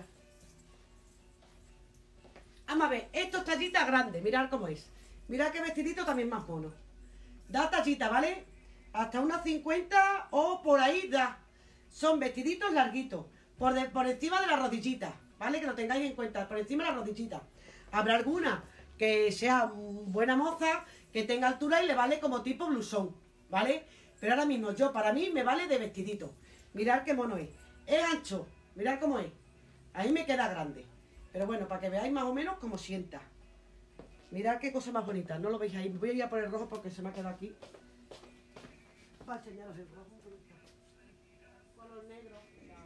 Vamos a ver, esto es tallita grande, mirad cómo es. Mirad qué vestidito también más mono. Da tallita, ¿vale? Hasta unas cincuenta o por ahí da. Son vestiditos larguitos, por, de, por encima de la rodillita, ¿vale? Que lo tengáis en cuenta, por encima de la rodillita. Habrá alguna que sea buena moza, que tenga altura y le vale como tipo blusón, ¿vale? Pero ahora mismo yo, para mí, me vale de vestidito. Mirad qué mono es. Es ancho, mirad cómo es. Ahí me queda grande. Pero bueno, para que veáis más o menos cómo sienta. Mirad qué cosa más bonita. No lo veis ahí. Voy a ir a poner rojo porque se me ha quedado aquí. Para enseñaros el rojo. Color negro.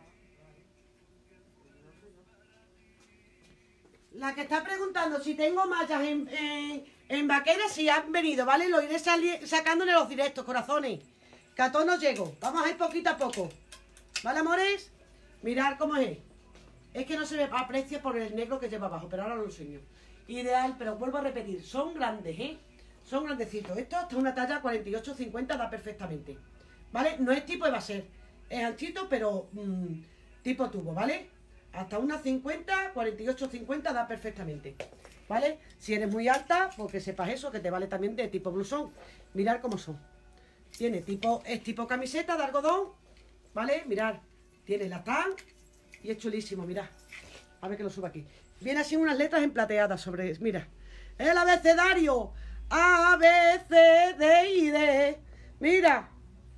La que está preguntando si tengo mallas en, en, en vaqueras, si han venido, ¿vale? Lo iré sacando en los directos, corazones. Que a todos no llego. Vamos a ir poquito a poco. ¿Vale, amores? Mirad cómo es. Es que no se me aprecia por el negro que lleva abajo, pero ahora lo enseño. Ideal, pero vuelvo a repetir, son grandes, ¿eh? son grandecitos. Esto hasta una talla cuarenta y ocho cincuenta da perfectamente, ¿vale? No es tipo Evaser, es anchito, pero mmm, tipo tubo, ¿vale? Hasta una cincuenta, cuarenta y ocho cincuenta da perfectamente, ¿vale? Si eres muy alta, pues que sepas eso, que te vale también de tipo blusón. Mirad cómo son. Tiene tipo, es tipo camiseta de algodón, ¿vale? Mirad, tiene la tan y es chulísimo, mirad. A ver que lo subo aquí. Viene así unas letras en plateadas sobre, mira. El abecedario A, B, C, D y D. Mira.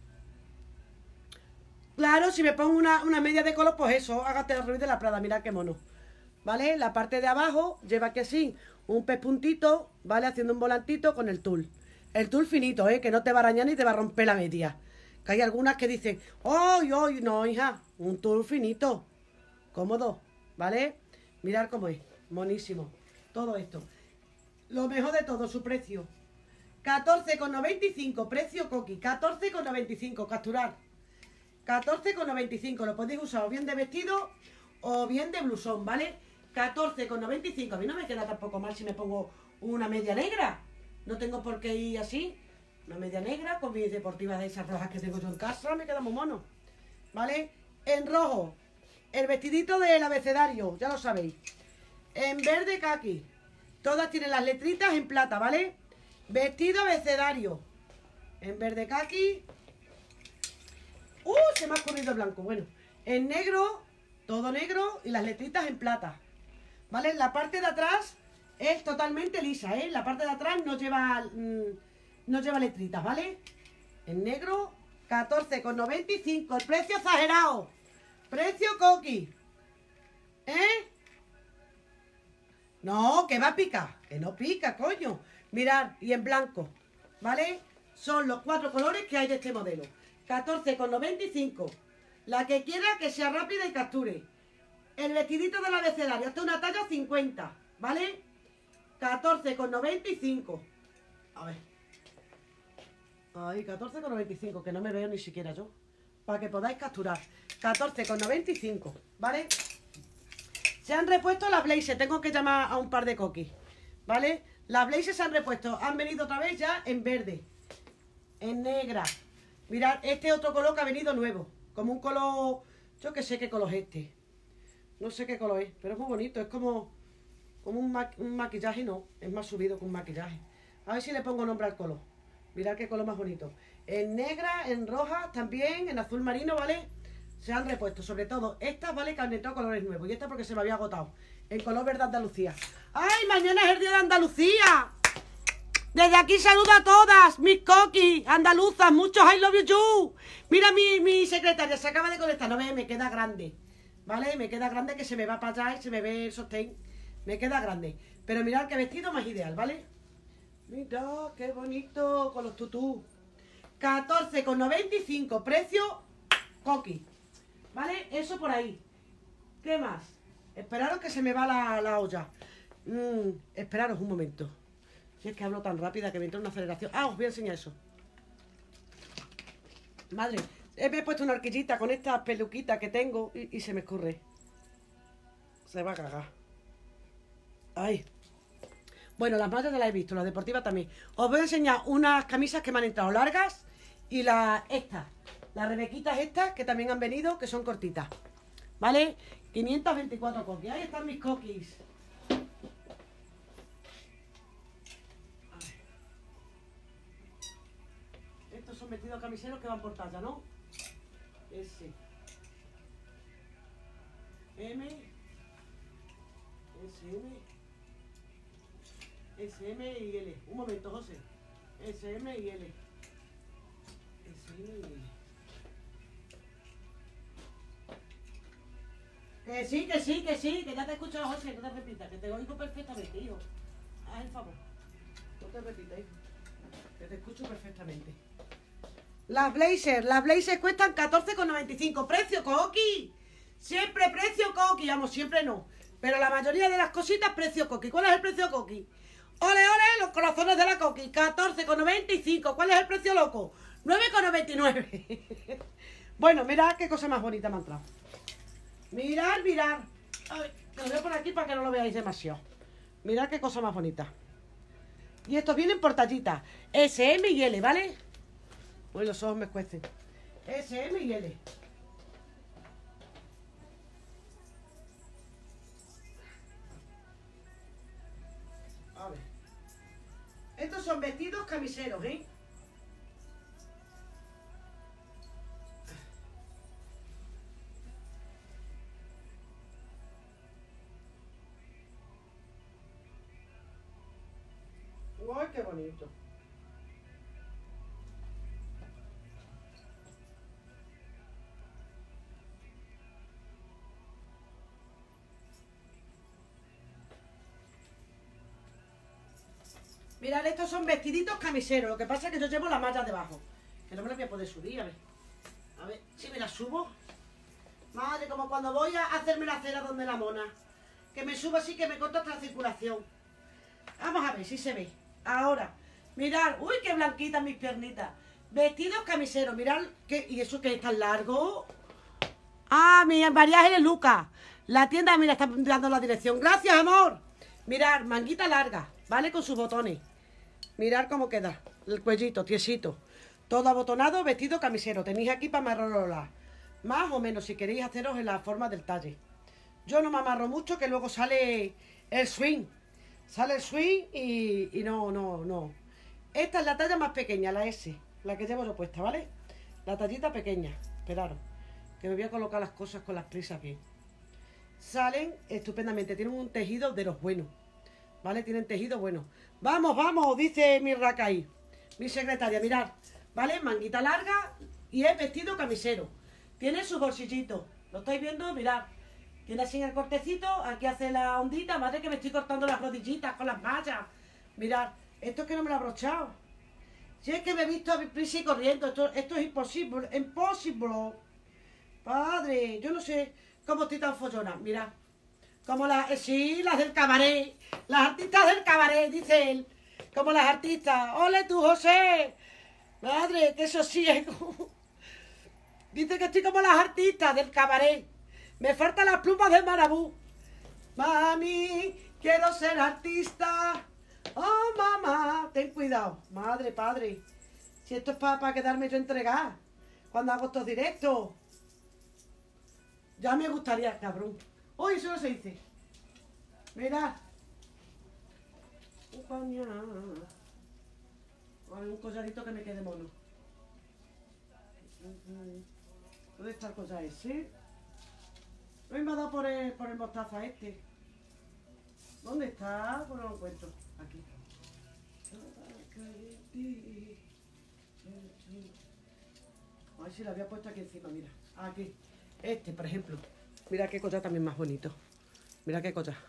Claro, si me pongo una, una media de color, pues eso, hágate el ruido de la Prada, mirad qué mono. ¿Vale? La parte de abajo lleva aquí así un pespuntito, ¿vale? Haciendo un volantito con el tul. El tul finito, ¿eh? Que no te va a arañar ni te va a romper la media. Que hay algunas que dicen, ¡ay, ay! No, hija, un tul finito. Cómodo, ¿vale? Mirad cómo es, monísimo. Todo esto. Lo mejor de todo, su precio. catorce con noventa y cinco, precio Coqui. catorce con noventa y cinco, capturar. catorce con noventa y cinco, lo podéis usar o bien de vestido o bien de blusón, ¿vale? catorce con noventa y cinco, a mí no me queda tampoco mal si me pongo una media negra. No tengo por qué ir así. Una media negra con mis deportivas de esas rojas que tengo yo en casa, me queda muy mono, ¿vale? En rojo, el vestidito del abecedario, ya lo sabéis. En verde caqui, todas tienen las letritas en plata, ¿vale? Vestido abecedario, en verde caqui. ¡Uh! Se me ha escurrido el blanco. Bueno, en negro, todo negro y las letritas en plata, ¿vale? La parte de atrás es totalmente lisa, ¿eh? La parte de atrás no lleva, mmm, no lleva letritas, ¿vale? En negro, catorce con noventa y cinco, el precio exagerado. Precio Coqui. ¿Eh? No, que va a picar. Que no pica, coño. Mirad, y en blanco, ¿vale? Son los cuatro colores que hay de este modelo. catorce con noventa y cinco. La que quiera que sea rápida y capture. El vestidito del abecedario, hasta una talla cincuenta, ¿vale? catorce con noventa y cinco. A ver. Ay, catorce con noventa y cinco, que no me veo ni siquiera yo. Para que podáis capturar. catorce con noventa y cinco, ¿vale? Se han repuesto las blazers. Tengo que llamar a un par de coquis, ¿vale? Las blazers se han repuesto. Han venido otra vez ya en verde, en negra. Mirad, este otro color que ha venido nuevo. Como un color... Yo que sé qué color es este. No sé qué color es, pero es muy bonito. Es como... Como un, ma un maquillaje, no. Es más subido que un maquillaje. A ver si le pongo nombre al color. Mirad qué color más bonito. En negra, en roja también, en azul marino, ¿vale? Se han repuesto. Sobre todo estas, ¿vale? Que han entrado colores nuevos. Y esta porque se me había agotado. En color verde Andalucía. ¡Ay! Mañana es el día de Andalucía. Desde aquí saludo a todas mis coquis andaluzas. Muchos I love you. Mira mi, mi secretaria. Se acaba de conectar. No ve, me queda grande. ¿Vale? Me queda grande que se me va para allá y se me ve el sostén. Me queda grande. Pero mirad qué vestido más ideal, ¿vale? Mira, qué bonito con los tutús. catorce con noventa y cinco, precio Coqui. ¿Vale? Eso por ahí. ¿Qué más? Esperaros que se me va la, la olla. Mm, esperaros un momento. Si es que hablo tan rápida que me entra una aceleración. Ah, os voy a enseñar eso. Madre, me he puesto una horquillita con esta peluquita que tengo y, y se me escurre. Se va a cagar. Ay. Bueno, las mallas ya las he visto, las deportivas también. Os voy a enseñar unas camisas que me han entrado largas y las estas, las rebequitas estas que también han venido, que son cortitas. ¿Vale? quinientos veinticuatro coquis. Ahí están mis coquis. Estos son vestidos camiseros que van por talla, ¿no? S. M. S M. S M y L. Un momento, José. S M y L. S M y L. Que sí, que sí, que sí, que ya te he escuchado, José, que no te repitas, que te oigo perfectamente, hijo. Haz el favor. No te repitas, hijo. Que te escucho perfectamente. Las blazers, las blazers cuestan catorce con noventa y cinco. Precio Coqui. Siempre precio Coqui. Vamos, siempre no. Pero la mayoría de las cositas, precio Coqui. ¿Cuál es el precio Coqui? ¡Ole, ole! Los corazones de la Coqui. catorce con noventa y cinco. ¿Cuál es el precio loco? nueve con noventa y nueve. Bueno, mirad qué cosa más bonita me ha entrado. Mirad, mirad. A ver, lo voy a poner aquí para que no lo veáis demasiado. Mirad qué cosa más bonita. Y estos vienen por tallitas. S, M y L, ¿vale? Uy, los ojos me cuesten. S, M y L. A ver. Estos son vestidos camiseros, ¿eh? ¡Ay, qué bonito! Mirad, estos son vestiditos camiseros. Lo que pasa es que yo llevo la malla debajo. Que no me la voy a poder subir, a ver. A ver, si me la subo. Madre, como cuando voy a hacerme la cera donde la mona. Que me subo así, que me corta hasta la circulación. Vamos a ver si se ve. Ahora, mirad. Uy, qué blanquitas mis piernitas. Vestidos camiseros, mirad. Que, ¿y eso que es tan largo? Ah, mi María Ángeles Lucas. La tienda, mira, está dando la dirección. Gracias, amor. Mirad, manguita larga, ¿vale? Con sus botones. Mirad cómo queda. El cuellito, tiesito. Todo abotonado, vestido camisero. Tenéis aquí para amarrarlo. Más o menos, si queréis haceros en la forma del talle. Yo no me amarro mucho, que luego sale el swing. Sale el swing y, y no, no, no. Esta es la talla más pequeña, la S. La que llevo yo puesta, ¿vale? La tallita pequeña. Esperaros, que me voy a colocar las cosas con las prisas bien. Salen estupendamente. Tienen un tejido de los buenos, ¿vale? Tienen tejido bueno. Vamos, vamos, dice mi raca ahí, mi secretaria, mirad, ¿vale? Manguita larga y es vestido camisero. Tiene su bolsillito, ¿lo estáis viendo? Mirad, tiene así el cortecito, aquí hace la ondita. Madre, que me estoy cortando las rodillitas con las mallas. Mirad, esto es que no me lo he abrochado. Si es que me he visto a prisa y corriendo, esto, esto es imposible, imposible. Padre, yo no sé cómo estoy tan follona, mirad. Como las, sí, las del cabaret. Las artistas del cabaret, dice él. Como las artistas. ¡Ole tú, José! Madre, qué sosiego. Dice que estoy como las artistas del cabaret. Me faltan las plumas de marabú. Mami, quiero ser artista. Oh, mamá, ten cuidado. Madre, padre. Si esto es para pa quedarme yo entregada cuando hago estos directos. Ya me gustaría, cabrón. Uy, eso no se dice. Mira. Un pañal. Un collarito que me quede mono. ¿Dónde está el collar ese? Hoy me ha dado por el, por el mostaza este. ¿Dónde está? Pues no lo encuentro. Aquí. A ver si lo había puesto aquí encima, mira. Aquí. Este, por ejemplo. Mira qué collar también más bonito. Mira qué collar.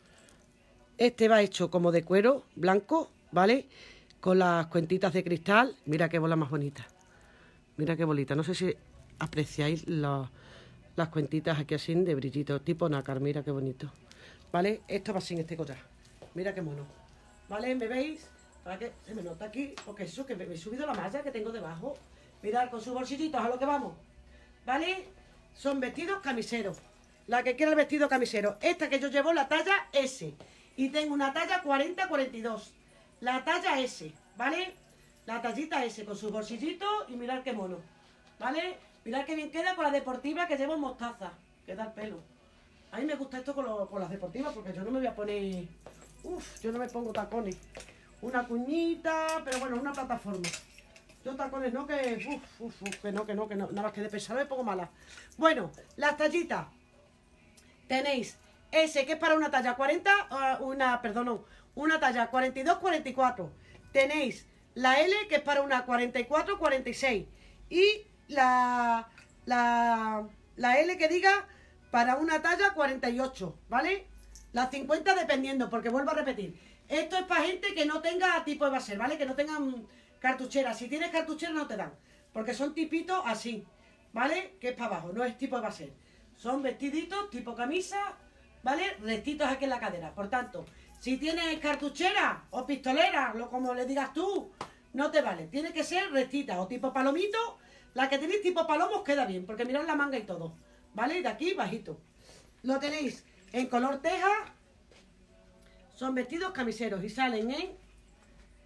Este va hecho como de cuero blanco, ¿vale? Con las cuentitas de cristal. Mira qué bola más bonita. Mira qué bolita. No sé si apreciáis la, las cuentitas aquí así de brillito. Tipo nácar. Mira qué bonito. ¿Vale? Esto va sin este collar. Mira qué mono. ¿Vale? ¿Me veis? Para que se me nota aquí. Porque eso, que me, me he subido la malla que tengo debajo. Mirad, con sus bolsillitos, a lo que vamos. ¿Vale? Son vestidos camiseros. La que quiera el vestido camisero. Esta que yo llevo, la talla S. Y tengo una talla cuarenta cuarenta y dos. La talla S, ¿vale? La tallita S con sus bolsillitos y mirad qué mono. ¿Vale? Mirad qué bien queda con la deportiva que llevo en mostaza. Queda el pelo. A mí me gusta esto con, lo, con las deportivas porque yo no me voy a poner... Uf, yo no me pongo tacones. Una cuñita, pero bueno, una plataforma. Yo tacones no, que... Uf, uf, uf, que no, que no, que no. Nada más que de pesado me pongo mala. Bueno, las tallitas. Tenéis S, que es para una talla cuarenta, uh, una, perdón, no, una talla cuarenta y dos cuarenta y cuatro. Tenéis la L, que es para una cuarenta y cuatro cuarenta y seis. Y la, la, la L que diga para una talla cuarenta y ocho, ¿vale? Las cincuenta dependiendo, porque vuelvo a repetir. Esto es para gente que no tenga tipo de baser, ¿vale? Que no tengan cartuchera. Si tienes cartuchera no te dan, porque son tipitos así, ¿vale? Que es para abajo, no es tipo de baser. Son vestiditos tipo camisa, ¿vale? Rectitos aquí en la cadera. Por tanto, si tienes cartuchera o pistolera, lo como le digas tú, no te vale. Tiene que ser rectita o tipo palomito. La que tenéis tipo palomo os queda bien, porque mirad la manga y todo, ¿vale? De aquí bajito. Lo tenéis en color teja. Son vestidos camiseros y salen en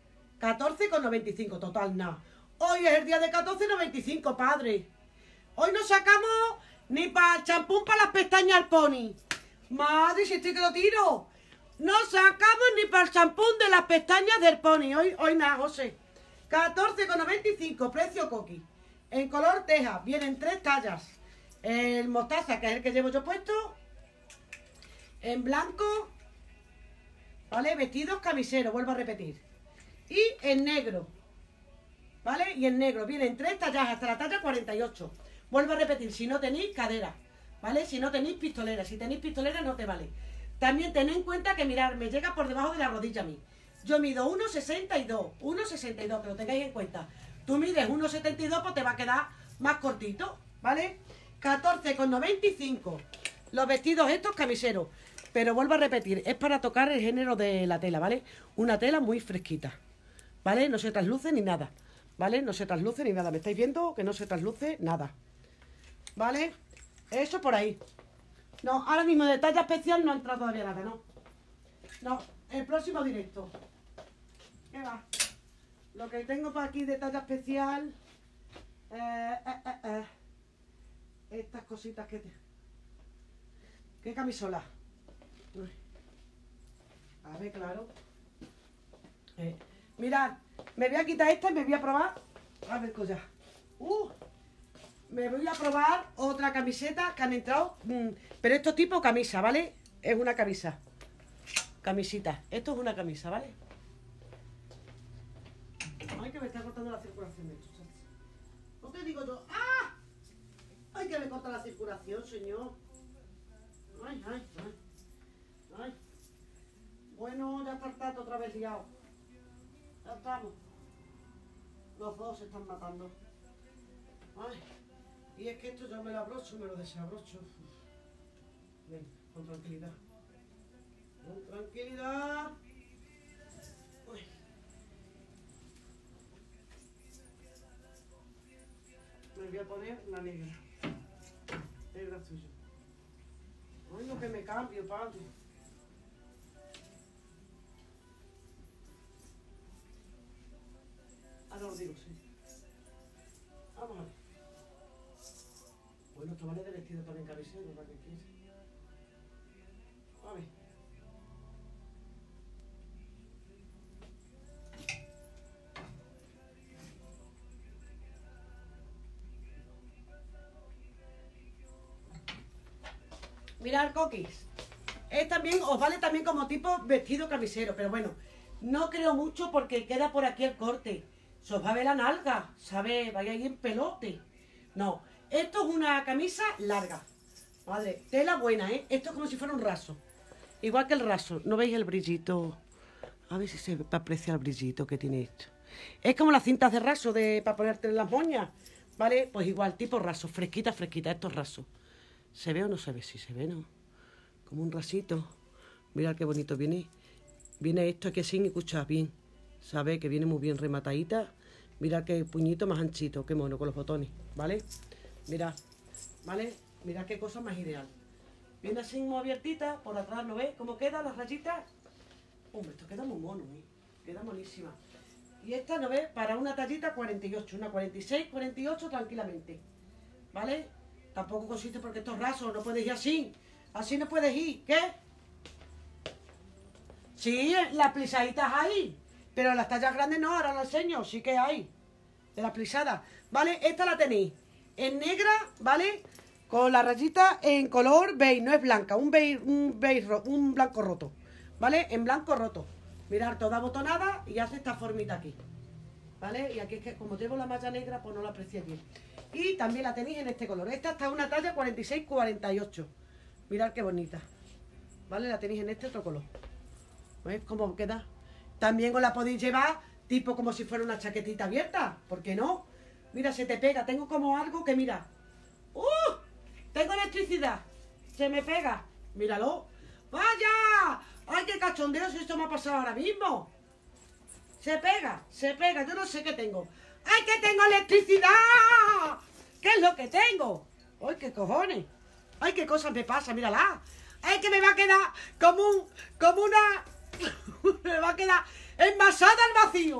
catorce con noventa y cinco, total, nada. Hoy es el día de catorce noventa y cinco, padre. Hoy no sacamos ni para el champú para las pestañas al pony. Madre, si estoy que lo tiro. No sacamos ni para el champú de las pestañas del pony. Hoy, hoy nada, José. catorce con noventa y cinco, precio coqui. En color teja, vienen tres tallas. El mostaza, que es el que llevo yo puesto. En blanco. ¿Vale? Vestidos camiseros, vuelvo a repetir. Y en negro. ¿Vale? Y en negro. Vienen tres tallas hasta la talla cuarenta y ocho. Vuelvo a repetir, si no tenéis cadera. ¿Vale? Si no tenéis pistolera. Si tenéis pistolera no te vale. También tened en cuenta que, mirad, me llega por debajo de la rodilla a mí. Yo mido uno sesenta y dos. uno sesenta y dos, que lo tengáis en cuenta. Tú mides uno setenta y dos, pues te va a quedar más cortito. ¿Vale? catorce con noventa y cinco. Los vestidos estos camiseros. Pero vuelvo a repetir, es para tocar el género de la tela, ¿vale? Una tela muy fresquita, ¿vale? No se trasluce ni nada, ¿vale? No se trasluce ni nada. ¿Me estáis viendo? Que no se trasluce nada, ¿vale? Eso por ahí. No, ahora mismo de talla especial no ha entrado todavía nada, ¿no? No, el próximo directo. ¿Qué va? Lo que tengo para aquí de talla especial... Eh, eh, eh, eh. Estas cositas que... Te... ¿Qué camisola? A ver, claro. Eh, mirad, me voy a quitar esta y me voy a probar. A ver, cosa. Uh, me voy a probar otra camiseta que han entrado. Mmm, pero esto tipo camisa, ¿vale? Es una camisa. Camisita. Esto es una camisa, ¿vale? Ay, que me está cortando la circulación de esto. No te digo yo. ¡Ah! Ay, que me corta la circulación, señor. Ay, ay, ay. Ay. Bueno, ya está el tato otra vez liado. Ya estamos. Los dos se están matando. Ay. Y es que esto yo me lo abrocho, me lo desabrocho. Ven, con tranquilidad. Con tranquilidad. Uy. Me voy a poner la negra. Negra suya. Ay, lo que me cambio, padre. Ahora os digo, sí. Vamos a ver. Bueno, esto vale de vestido también camisero, para que quieras. A ver. Mirad, coquis. Es también, os vale también como tipo vestido camisero, pero bueno, no creo mucho porque queda por aquí el corte. Se os va a ver la nalga, ¿sabes? Vaya ahí en pelote. No, esto es una camisa larga. Madre, tela buena, ¿eh? Esto es como si fuera un raso. Igual que el raso. ¿No veis el brillito? A ver si se aprecia el brillito que tiene esto. Es como las cintas de raso de para ponerte en las moñas, ¿vale? Pues igual, tipo raso, fresquita, fresquita. Esto es raso. ¿Se ve o no se ve? Sí, se ve, ¿no? Como un rasito. Mirad qué bonito viene. Viene esto aquí así, escucha bien. ¿Sabes? Que viene muy bien rematadita. Mirad qué puñito más anchito, qué mono con los botones, ¿vale? Mirad, ¿vale? Mirad qué cosa más ideal. Viene así muy abiertita, por atrás, ¿no ves? ¿Cómo quedan las rayitas? Hombre, esto queda muy mono, ¿eh? Queda monísima. Y esta, ¿no ves? Para una tallita cuarenta y ocho, una cuarenta y seis, cuarenta y ocho tranquilamente, ¿vale? Tampoco consiste porque esto es raso, no puedes ir así. Así no puedes ir, ¿qué? Sí, las plisaditas hay. Pero las tallas grandes no, ahora las enseño, sí que hay. De las plisadas, ¿vale? Esta la tenéis en negra, ¿vale? Con la rayita en color beige, no es blanca, un beige, un beige, un blanco roto, ¿vale? En blanco roto. Mirad, toda botonada y hace esta formita aquí, ¿vale? Y aquí es que como llevo la malla negra, pues no la aprecié bien. Y también la tenéis en este color. Esta está una talla cuarenta y seis cuarenta y ocho. Mirad qué bonita, ¿vale? La tenéis en este otro color. ¿Veis cómo queda? También os la podéis llevar tipo como si fuera una chaquetita abierta. ¿Por qué no? Mira, se te pega. Tengo como algo que mira. ¡Uh! Tengo electricidad. Se me pega. Míralo. ¡Vaya! ¡Ay, qué cachondeo! Si esto me ha pasado ahora mismo. Se pega, se pega. Yo no sé qué tengo. ¡Ay, que tengo electricidad! ¿Qué es lo que tengo? ¡Ay, qué cojones! ¡Ay, qué cosas me pasan! Mírala. ¡Ay, que me va a quedar como un... como una... me va a quedar envasada al vacío!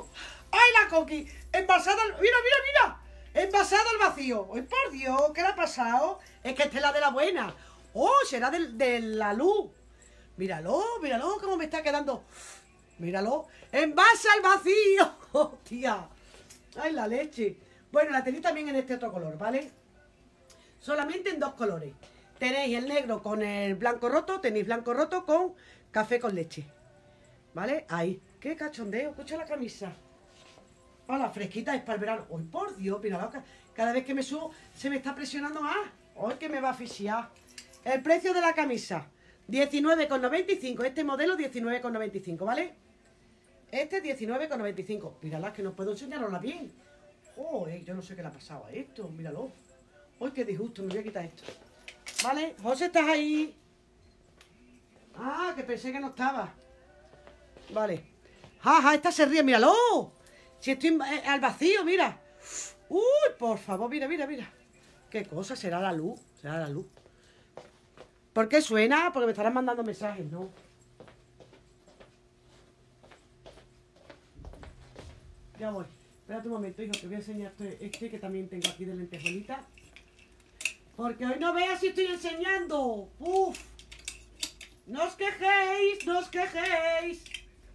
¡Ay, la Coqui! Envasada al... ¡Mira, mira, mira! Envasada al vacío. ¡Ay, por Dios! ¿Qué le ha pasado? Es que esta es la de la buena. ¡Oh, será de, de la luz! Míralo, míralo, cómo me está quedando. Míralo. ¡Envase al vacío! ¡Hostia! ¡Ay, la leche! Bueno, la tenéis también en este otro color, ¿vale? Solamente en dos colores. Tenéis el negro con el blanco roto, tenéis blanco roto con café con leche. ¿Vale? Ahí. ¡Qué cachondeo! Escucha la camisa. Hola, fresquita es para el verano. ¡Ay, por Dios! Mira, cada vez que me subo se me está presionando más. ¡Ay, que me va a asfixiar! El precio de la camisa, diecinueve con noventa y cinco. Este modelo, diecinueve con noventa y cinco, ¿vale? Este, diecinueve con noventa y cinco. Mírala, que no puedo enseñarosla bien. ¡Joder! Yo no sé qué le ha pasado a esto. Míralo. ¡Ay, qué disgusto! Me voy a quitar esto. ¿Vale? José, ¿estás ahí? Ah, que pensé que no estaba. Vale. ¡Jaja! Esta se ríe, míralo. Si estoy al vacío, mira. Uy, por favor, mira, mira, mira. ¿Qué cosa? ¿Será la luz? ¿Será la luz? ¿Por qué suena? Porque me estarán mandando mensajes, ¿no? Ya voy. Espérate un momento, hijo, te voy a enseñar este, este que también tengo aquí de lentejuelita. Porque hoy no veas si estoy enseñando. ¡Uf! ¡No os quejéis! ¡No os quejéis!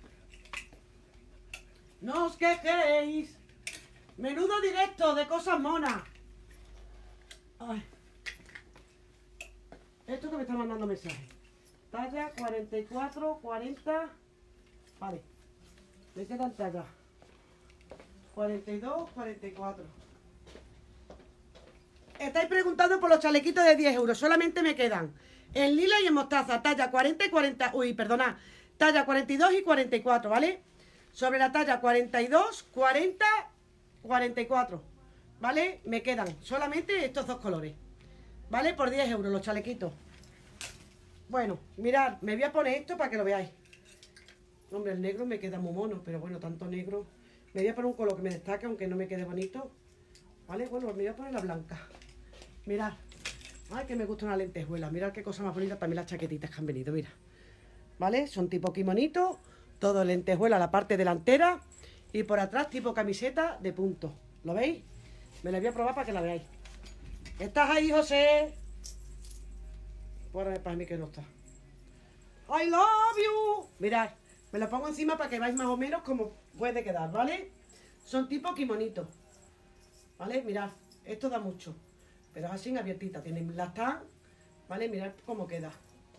¡No os quejéis! Menudo directo de cosas monas. Ay. Esto que me está mandando mensajes. Talla cuarenta y cuatro, cuarenta. Vale. ¿De qué tal talla? cuarenta y dos, cuarenta y cuatro. Estáis preguntando por los chalequitos de diez euros. Solamente me quedan en lila y en mostaza. Talla cuarenta y cuarenta. Uy, perdona. Talla cuarenta y dos y cuarenta y cuatro, ¿vale? Sobre la talla cuarenta y dos, cuarenta, cuarenta y cuatro. ¿Vale? Me quedan solamente estos dos colores. ¿Vale? Por diez euros los chalequitos. Bueno, mirad, me voy a poner esto para que lo veáis. Hombre, el negro me queda muy mono, pero bueno, tanto negro. Me voy a poner un color que me destaque, aunque no me quede bonito. ¿Vale? Bueno, me voy a poner la blanca. Mirad. Ay, que me gusta una lentejuela. Mirad qué cosa más bonita. También las chaquetitas que han venido, mira. ¿Vale? Son tipo kimonito. Todo lentejuela, la parte delantera. Y por atrás tipo camiseta de punto. ¿Lo veis? Me la voy a probar para que la veáis. ¿Estás ahí, José? Pues para mí que no está. I love you. Mirad, me la pongo encima para que veáis más o menos cómo puede quedar, ¿vale? Son tipo kimonito. ¿Vale? Mirad, esto da mucho. Pero es así abiertita. Tienen las tan, ¿vale? Mirad cómo queda.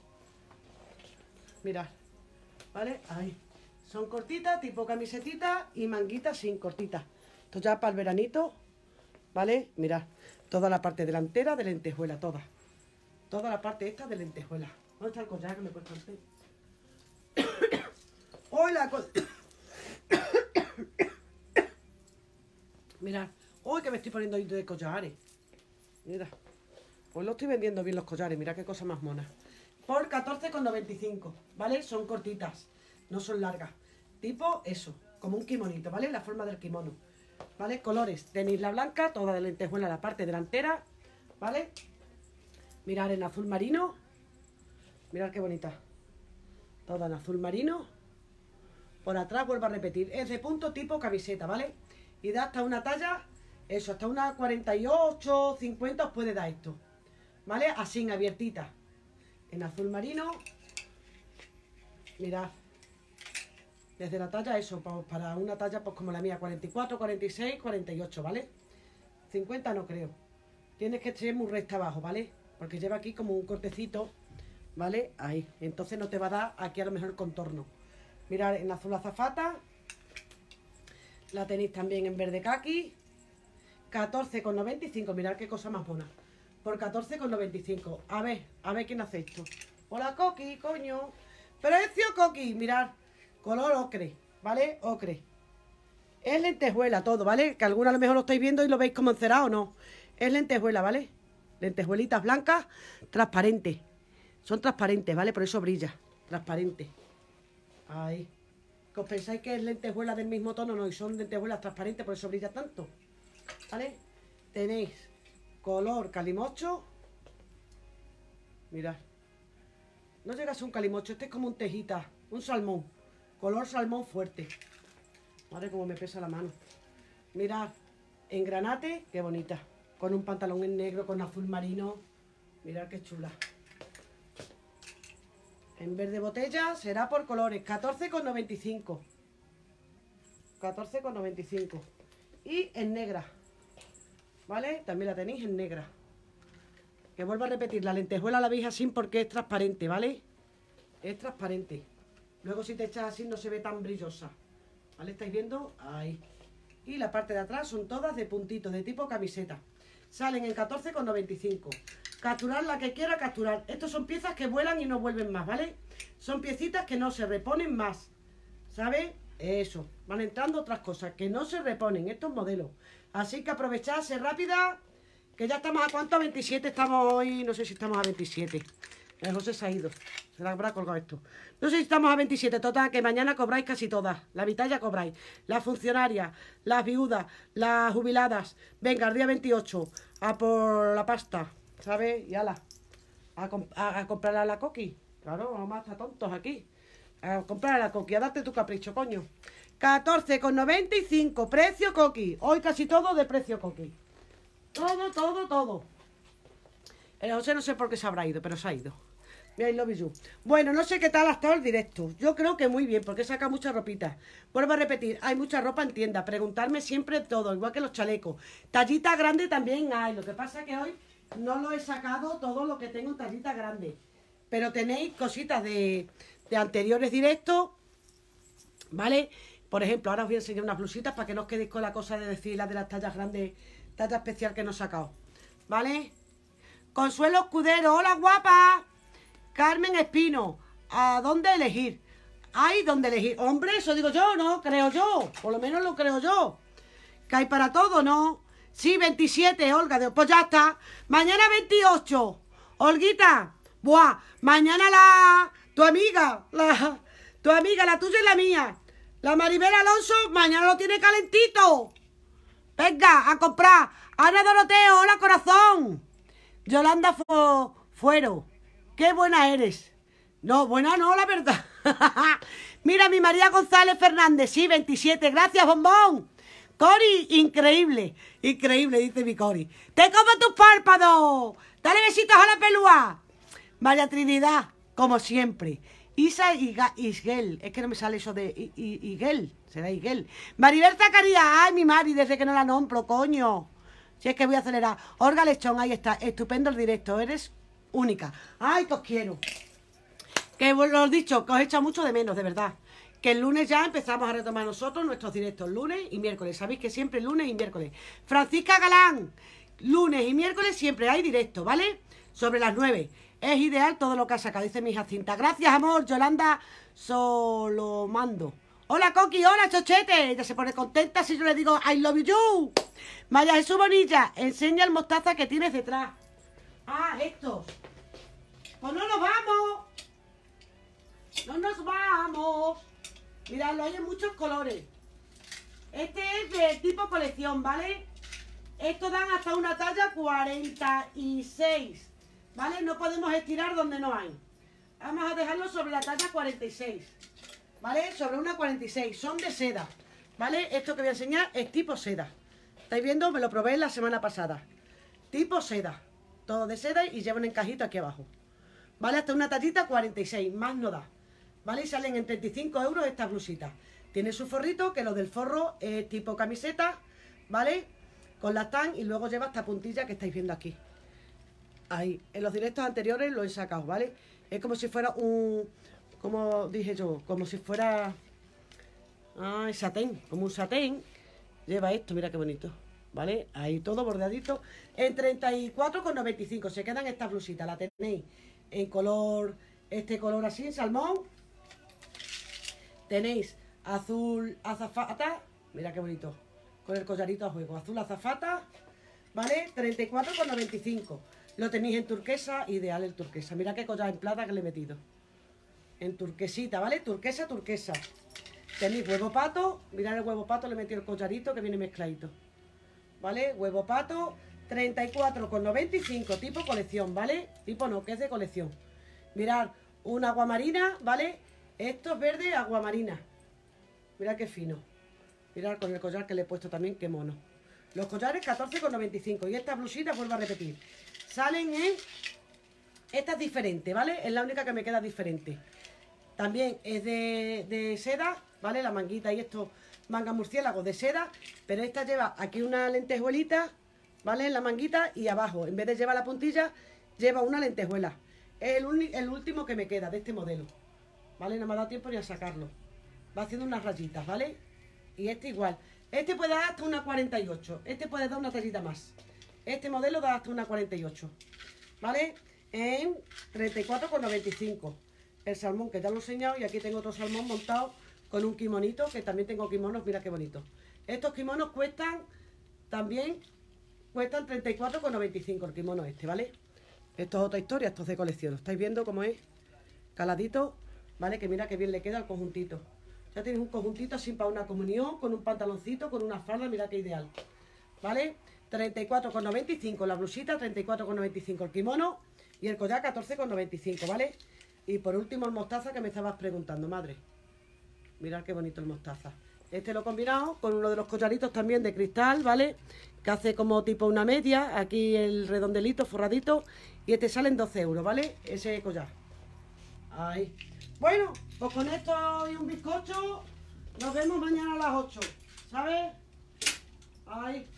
Mirad. ¿Vale? Ahí. Son cortitas, tipo camisetita y manguitas sin cortitas. Esto ya para el veranito. ¿Vale? Mirad. Toda la parte delantera de lentejuela, toda. Toda la parte esta de lentejuela. ¿Dónde está el collar que me cuesta antes? ¡Hola! Mirad. ¡Uy, que me estoy poniendo de collares! Mira. Pues lo estoy vendiendo bien los collares. Mira qué cosa más mona. Por catorce con noventa y cinco. ¿Vale? Son cortitas. No son largas. Tipo eso. Como un kimonito, ¿vale? La forma del kimono. ¿Vale? Colores. Tenéis la blanca, toda de lentejuela, la parte delantera. ¿Vale? Mirad en azul marino. Mirad qué bonita. Toda en azul marino. Por atrás vuelvo a repetir. Es de punto tipo camiseta, ¿vale? Y da hasta una talla. Eso, hasta una cuarenta y ocho, cincuenta os puede dar esto. ¿Vale? Así, abiertita. En azul marino. Mirad. Desde la talla, eso, para una talla pues como la mía, cuarenta y cuatro, cuarenta y seis, cuarenta y ocho, ¿vale? cincuenta no creo. Tienes que ser muy recta abajo, ¿vale? Porque lleva aquí como un cortecito, ¿vale? Ahí. Entonces no te va a dar aquí a lo mejor el contorno. Mirad, en azul azafata. La tenéis también en verde kaki. catorce con noventa y cinco. Mirad qué cosa más buena. Por catorce con noventa y cinco. A ver, a ver quién hace esto. Hola, Coqui, coño. Precio, Coqui. Mirad. Color ocre, ¿vale? Ocre. Es lentejuela todo, ¿vale? Que algunos a lo mejor lo estáis viendo y lo veis como encerado o no. Es lentejuela, ¿vale? Lentejuelitas blancas, transparentes. Son transparentes, ¿vale? Por eso brilla. Transparente. Ahí. ¿Que os pensáis que es lentejuela del mismo tono? No, y son lentejuelas transparentes, por eso brilla tanto. ¿Vale? Tenéis color calimocho. Mirad. No llega a ser un calimocho, este es como un tejita, un salmón. Color salmón fuerte. Madre, cómo me pesa la mano. Mirad, en granate, qué bonita. Con un pantalón en negro, con azul marino. Mirad qué chula. En verde botella será por colores. catorce con noventa y cinco. catorce con noventa y cinco. Y en negra. ¿Vale? También la tenéis en negra. Que vuelvo a repetir, la lentejuela la veis así porque es transparente, ¿vale? Es transparente. Luego si te echas así no se ve tan brillosa. ¿Vale? ¿Estáis viendo? Ahí. Y la parte de atrás son todas de puntito, de tipo camiseta. Salen en catorce con noventa y cinco. Capturar la que quiera capturar. Estos son piezas que vuelan y no vuelven más, ¿vale? Son piecitas que no se reponen más. ¿Sabes? Eso. Van entrando otras cosas que no se reponen estos modelos. Así que aprovechad, ser rápida. Que ya estamos a cuánto, a veintisiete estamos hoy. No sé si estamos a veintisiete. El José se ha ido. Se le habrá colgado esto. No sé si estamos a veintisiete. Total, que mañana cobráis casi todas. La mitad ya cobráis. Las funcionarias, las viudas, las jubiladas. Venga, el día veintiocho. A por la pasta. ¿Sabes? Y ala. A, comp a, a comprar a la coqui. Claro, vamos a estar tontos aquí. A comprar a la coqui. A darte tu capricho, coño. catorce con noventa y cinco. Precio coqui. Hoy casi todo de precio coqui. Todo, todo, todo. El José no sé por qué se habrá ido, pero se ha ido. Mira, I love you. Bueno, no sé qué tal ha estado el directo. Yo creo que muy bien, porque saca mucha ropita. Vuelvo a repetir, hay mucha ropa en tienda. Preguntarme siempre todo, igual que los chalecos. Tallita grande también hay. Lo que pasa es que hoy no lo he sacado todo lo que tengo en tallita grande. Pero tenéis cositas de, de anteriores directos, ¿vale? Por ejemplo, ahora os voy a enseñar unas blusitas para que no os quedéis con la cosa de decir las de las tallas grandes, talla especial que no he sacado. ¿Vale? Consuelo Escudero, hola guapa. Carmen Espino, ¿a dónde elegir? Hay dónde elegir. Hombre, eso digo yo, ¿no? Creo yo. Por lo menos lo creo yo. Que hay para todo, ¿no? Sí, veintisiete, Olga. Pues ya está. Mañana veintiocho. Olguita. Buah. Mañana la... Tu amiga. La... Tu amiga, la tuya y la mía. La Maribel Alonso, mañana lo tiene calentito. Venga, a comprar. Ana Doroteo, hola corazón. Yolanda Fu... Fuero. ¡Qué buena eres! No, buena no, la verdad. Mira, mi María González Fernández, sí, veintisiete. Gracias, bombón. Cori, increíble. Increíble, dice mi Cori. ¡Te como tus párpados! ¡Dale besitos a la pelúa! María Trinidad, como siempre. Isa Iga, Isgel. Es que no me sale eso de I, I, Igel. Será Igel. Maribel Zacarías. Ay, mi Mari, desde que no la nombro, coño. Si es que voy a acelerar. Olga Lechón, ahí está. Estupendo el directo. Eres... única. Ay, que os quiero. Que os lo he dicho, que os he echado mucho de menos, de verdad. Que el lunes ya empezamos a retomar nosotros nuestros directos, lunes y miércoles. Sabéis que siempre lunes y miércoles. Francisca Galán, lunes y miércoles siempre hay directo, ¿vale? Sobre las nueve. Es ideal todo lo que ha sacado, dice mi Jacinta. Gracias, amor. Yolanda Solomando. Hola, Coqui. Hola, Chochete. Ella se pone contenta si yo le digo I love you. Maya Jesús Bonilla, enseña el mostaza que tienes detrás. Ah, estos. Pues no nos vamos. No nos vamos. Miradlo, hay en muchos colores. Este es de tipo colección, ¿vale? Estos dan hasta una talla cuarenta y seis. ¿Vale? No podemos estirar donde no hay. Vamos a dejarlo sobre la talla cuarenta y seis. ¿Vale? Sobre una cuarenta y seis. Son de seda. ¿Vale? Esto que voy a enseñar es tipo seda. ¿Estáis viendo? Me lo probé la semana pasada. Tipo seda. Todo de seda y lleva un encajito aquí abajo. ¿Vale? Hasta una tallita cuarenta y seis. Más no da. ¿Vale? Y salen en treinta y cinco euros estas blusitas. Tiene su forrito, que lo del forro es tipo camiseta. ¿Vale? Con la tan y luego lleva esta puntilla que estáis viendo aquí. Ahí. En los directos anteriores lo he sacado, ¿vale? Es como si fuera un... Como dije yo, como si fuera... Ay, satén. Como un satén. Lleva esto, mira qué bonito. ¿Vale? Ahí todo bordeadito. En treinta y cuatro con noventa y cinco se quedan estas blusitas. La tenéis en color, este color así, en salmón. Tenéis azul azafata. Mira qué bonito. Con el collarito a juego. Azul azafata. ¿Vale? treinta y cuatro con noventa y cinco. Lo tenéis en turquesa. Ideal el turquesa. Mira qué collar en plata que le he metido. En turquesita, ¿vale? Turquesa, turquesa. Tenéis huevo pato. Mirad el huevo pato, le he metido el collarito que viene mezcladito. ¿Vale? Huevo pato, treinta y cuatro con noventa y cinco, tipo colección, ¿vale? Tipo no, que es de colección. Mirad, una aguamarina, ¿vale? Esto es verde aguamarina. Mirad qué fino. Mirad con el collar que le he puesto también, qué mono. Los collares catorce con noventa y cinco. Y estas blusitas, vuelvo a repetir, salen en... Esta es diferente, ¿vale? Es la única que me queda diferente. También es de, de seda, ¿vale? La manguita y esto, manga murciélago de seda. Pero esta lleva aquí una lentejuelita, ¿vale? En la manguita y abajo, en vez de llevar la puntilla, lleva una lentejuela. Es el, el último que me queda de este modelo, ¿vale? No me ha dado tiempo ni a sacarlo. Va haciendo unas rayitas, ¿vale? Y este igual. Este puede dar hasta una cuarenta y ocho. Este puede dar una tallita más. Este modelo da hasta una cuarenta y ocho, ¿vale? En treinta y cuatro con noventa y cinco. El salmón que ya lo he enseñado. Y aquí tengo otro salmón montado con un kimonito, que también tengo kimonos, mira qué bonito. Estos kimonos cuestan también, cuestan treinta y cuatro con noventa y cinco el kimono este, ¿vale? Esto es otra historia, esto es de colección. ¿Estáis viendo cómo es? Caladito, ¿vale? Que mira qué bien le queda el conjuntito. Ya tienes un conjuntito así para una comunión, con un pantaloncito, con una falda, mira qué ideal, ¿vale? treinta y cuatro con noventa y cinco la blusita, treinta y cuatro con noventa y cinco el kimono y el collar catorce con noventa y cinco, ¿vale? Y por último el mostaza que me estabas preguntando, madre. Mirad qué bonito el mostaza. Este lo he combinado con uno de los collaritos también de cristal, ¿vale? Que hace como tipo una media, aquí el redondelito, forradito, y este sale en doce euros, ¿vale? Ese collar. Ahí. Bueno, pues con esto y un bizcocho nos vemos mañana a las ocho, ¿sabes? Ahí.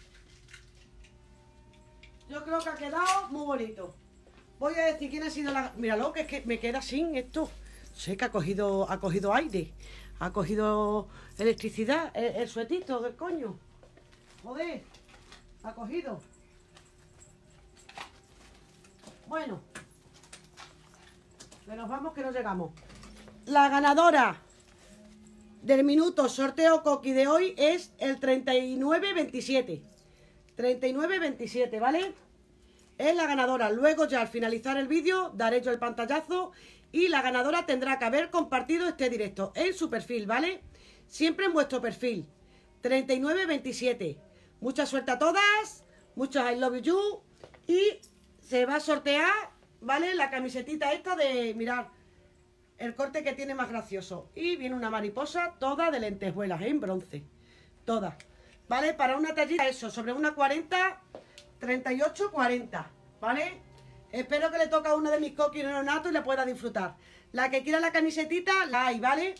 Yo creo que ha quedado muy bonito. Voy a decir quién ha sido la... Míralo, que es que me queda sin esto. Sé que ha cogido, ha cogido aire. Ha cogido electricidad. El, el suetito del coño. Joder. Ha cogido. Bueno. Que nos vamos, que no llegamos. La ganadora del minuto sorteo Coqui de hoy es el treinta y nueve veintisiete. treinta y nueve veintisiete, ¿vale? Es la ganadora. Luego ya al finalizar el vídeo daré yo el pantallazo y la ganadora tendrá que haber compartido este directo en su perfil, ¿vale? Siempre en vuestro perfil. treinta y nueve veintisiete. Mucha suerte a todas. Muchos I love you. Y se va a sortear, ¿vale? La camisetita esta de, mirad, el corte que tiene más gracioso. Y viene una mariposa toda de lentejuelas, ¿eh? En bronce. Toda. ¿Vale? Para una tallita, eso, sobre una cuarenta, treinta y ocho, cuarenta, ¿vale? Espero que le toque a uno de mis coquis neonatos y le pueda disfrutar. La que quiera la camisetita, la hay, ¿vale?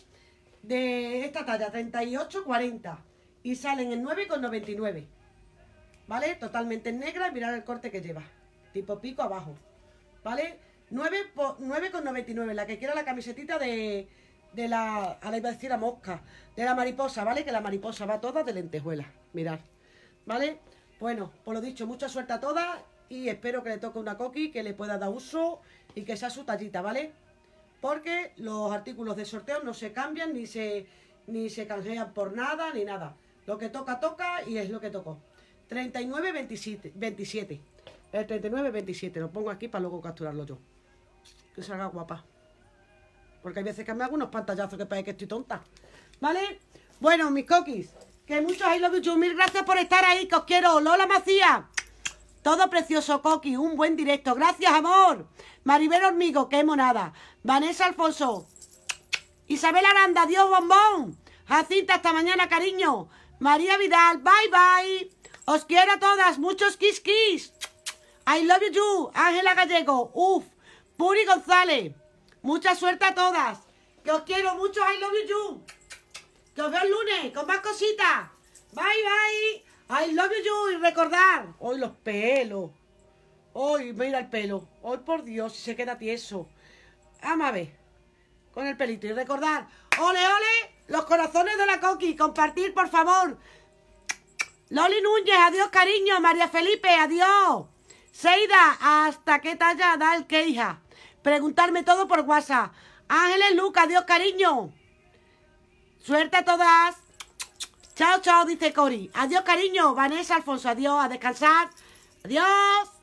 De esta talla, treinta y ocho, cuarenta. Y salen en nueve con noventa y nueve, ¿vale? Totalmente en negra y mirad el corte que lleva. Tipo pico abajo, ¿vale? nueve con noventa y nueve. La que quiera la camisetita de... de la, ahora iba a decir la mosca, de la mariposa, ¿vale? Que la mariposa va toda de lentejuelas, mirad, ¿vale? Bueno, por lo dicho, mucha suerte a todas y espero que le toque una coqui que le pueda dar uso y que sea su tallita, ¿vale? Porque los artículos de sorteo no se cambian ni se, ni se canjean por nada ni nada. Lo que toca, toca y es lo que tocó. treinta y nueve veintisiete. El treinta y nueve veintisiete, lo pongo aquí para luego capturarlo yo. Que salga guapa. Porque hay veces que me hago unos pantallazos que parece que estoy tonta, ¿vale? Bueno, mis coquis, que muchos I love you, mil gracias por estar ahí, que os quiero. Lola Macías, todo precioso, coqui, un buen directo. Gracias, amor. Maribel Hormigo, qué monada. Vanessa Alfonso. Isabel Aranda, adiós, bombón. Jacinta, hasta mañana, cariño. María Vidal, bye, bye. Os quiero a todas, muchos kiss, kiss. I love you, Ángela Gallego, uf. Puri González. Mucha suerte a todas. Que os quiero mucho. I love you. Que os veo el lunes con más cositas. Bye, bye. I love you. Y recordar. Hoy los pelos. Hoy, mira el pelo. Hoy, por Dios, se queda tieso. Vamos a ver. Con el pelito. Y recordar. Ole, ole. Los corazones de la coqui. Compartir, por favor. Loli Núñez. Adiós, cariño. María Felipe. Adiós. Seida. ¿Hasta qué talla da el queija? Preguntarme todo por WhatsApp. Ángeles Lucas, adiós, cariño. Suerte a todas. Chao, chao, dice Cori. Adiós, cariño. Vanessa Alfonso, adiós, a descansar. Adiós.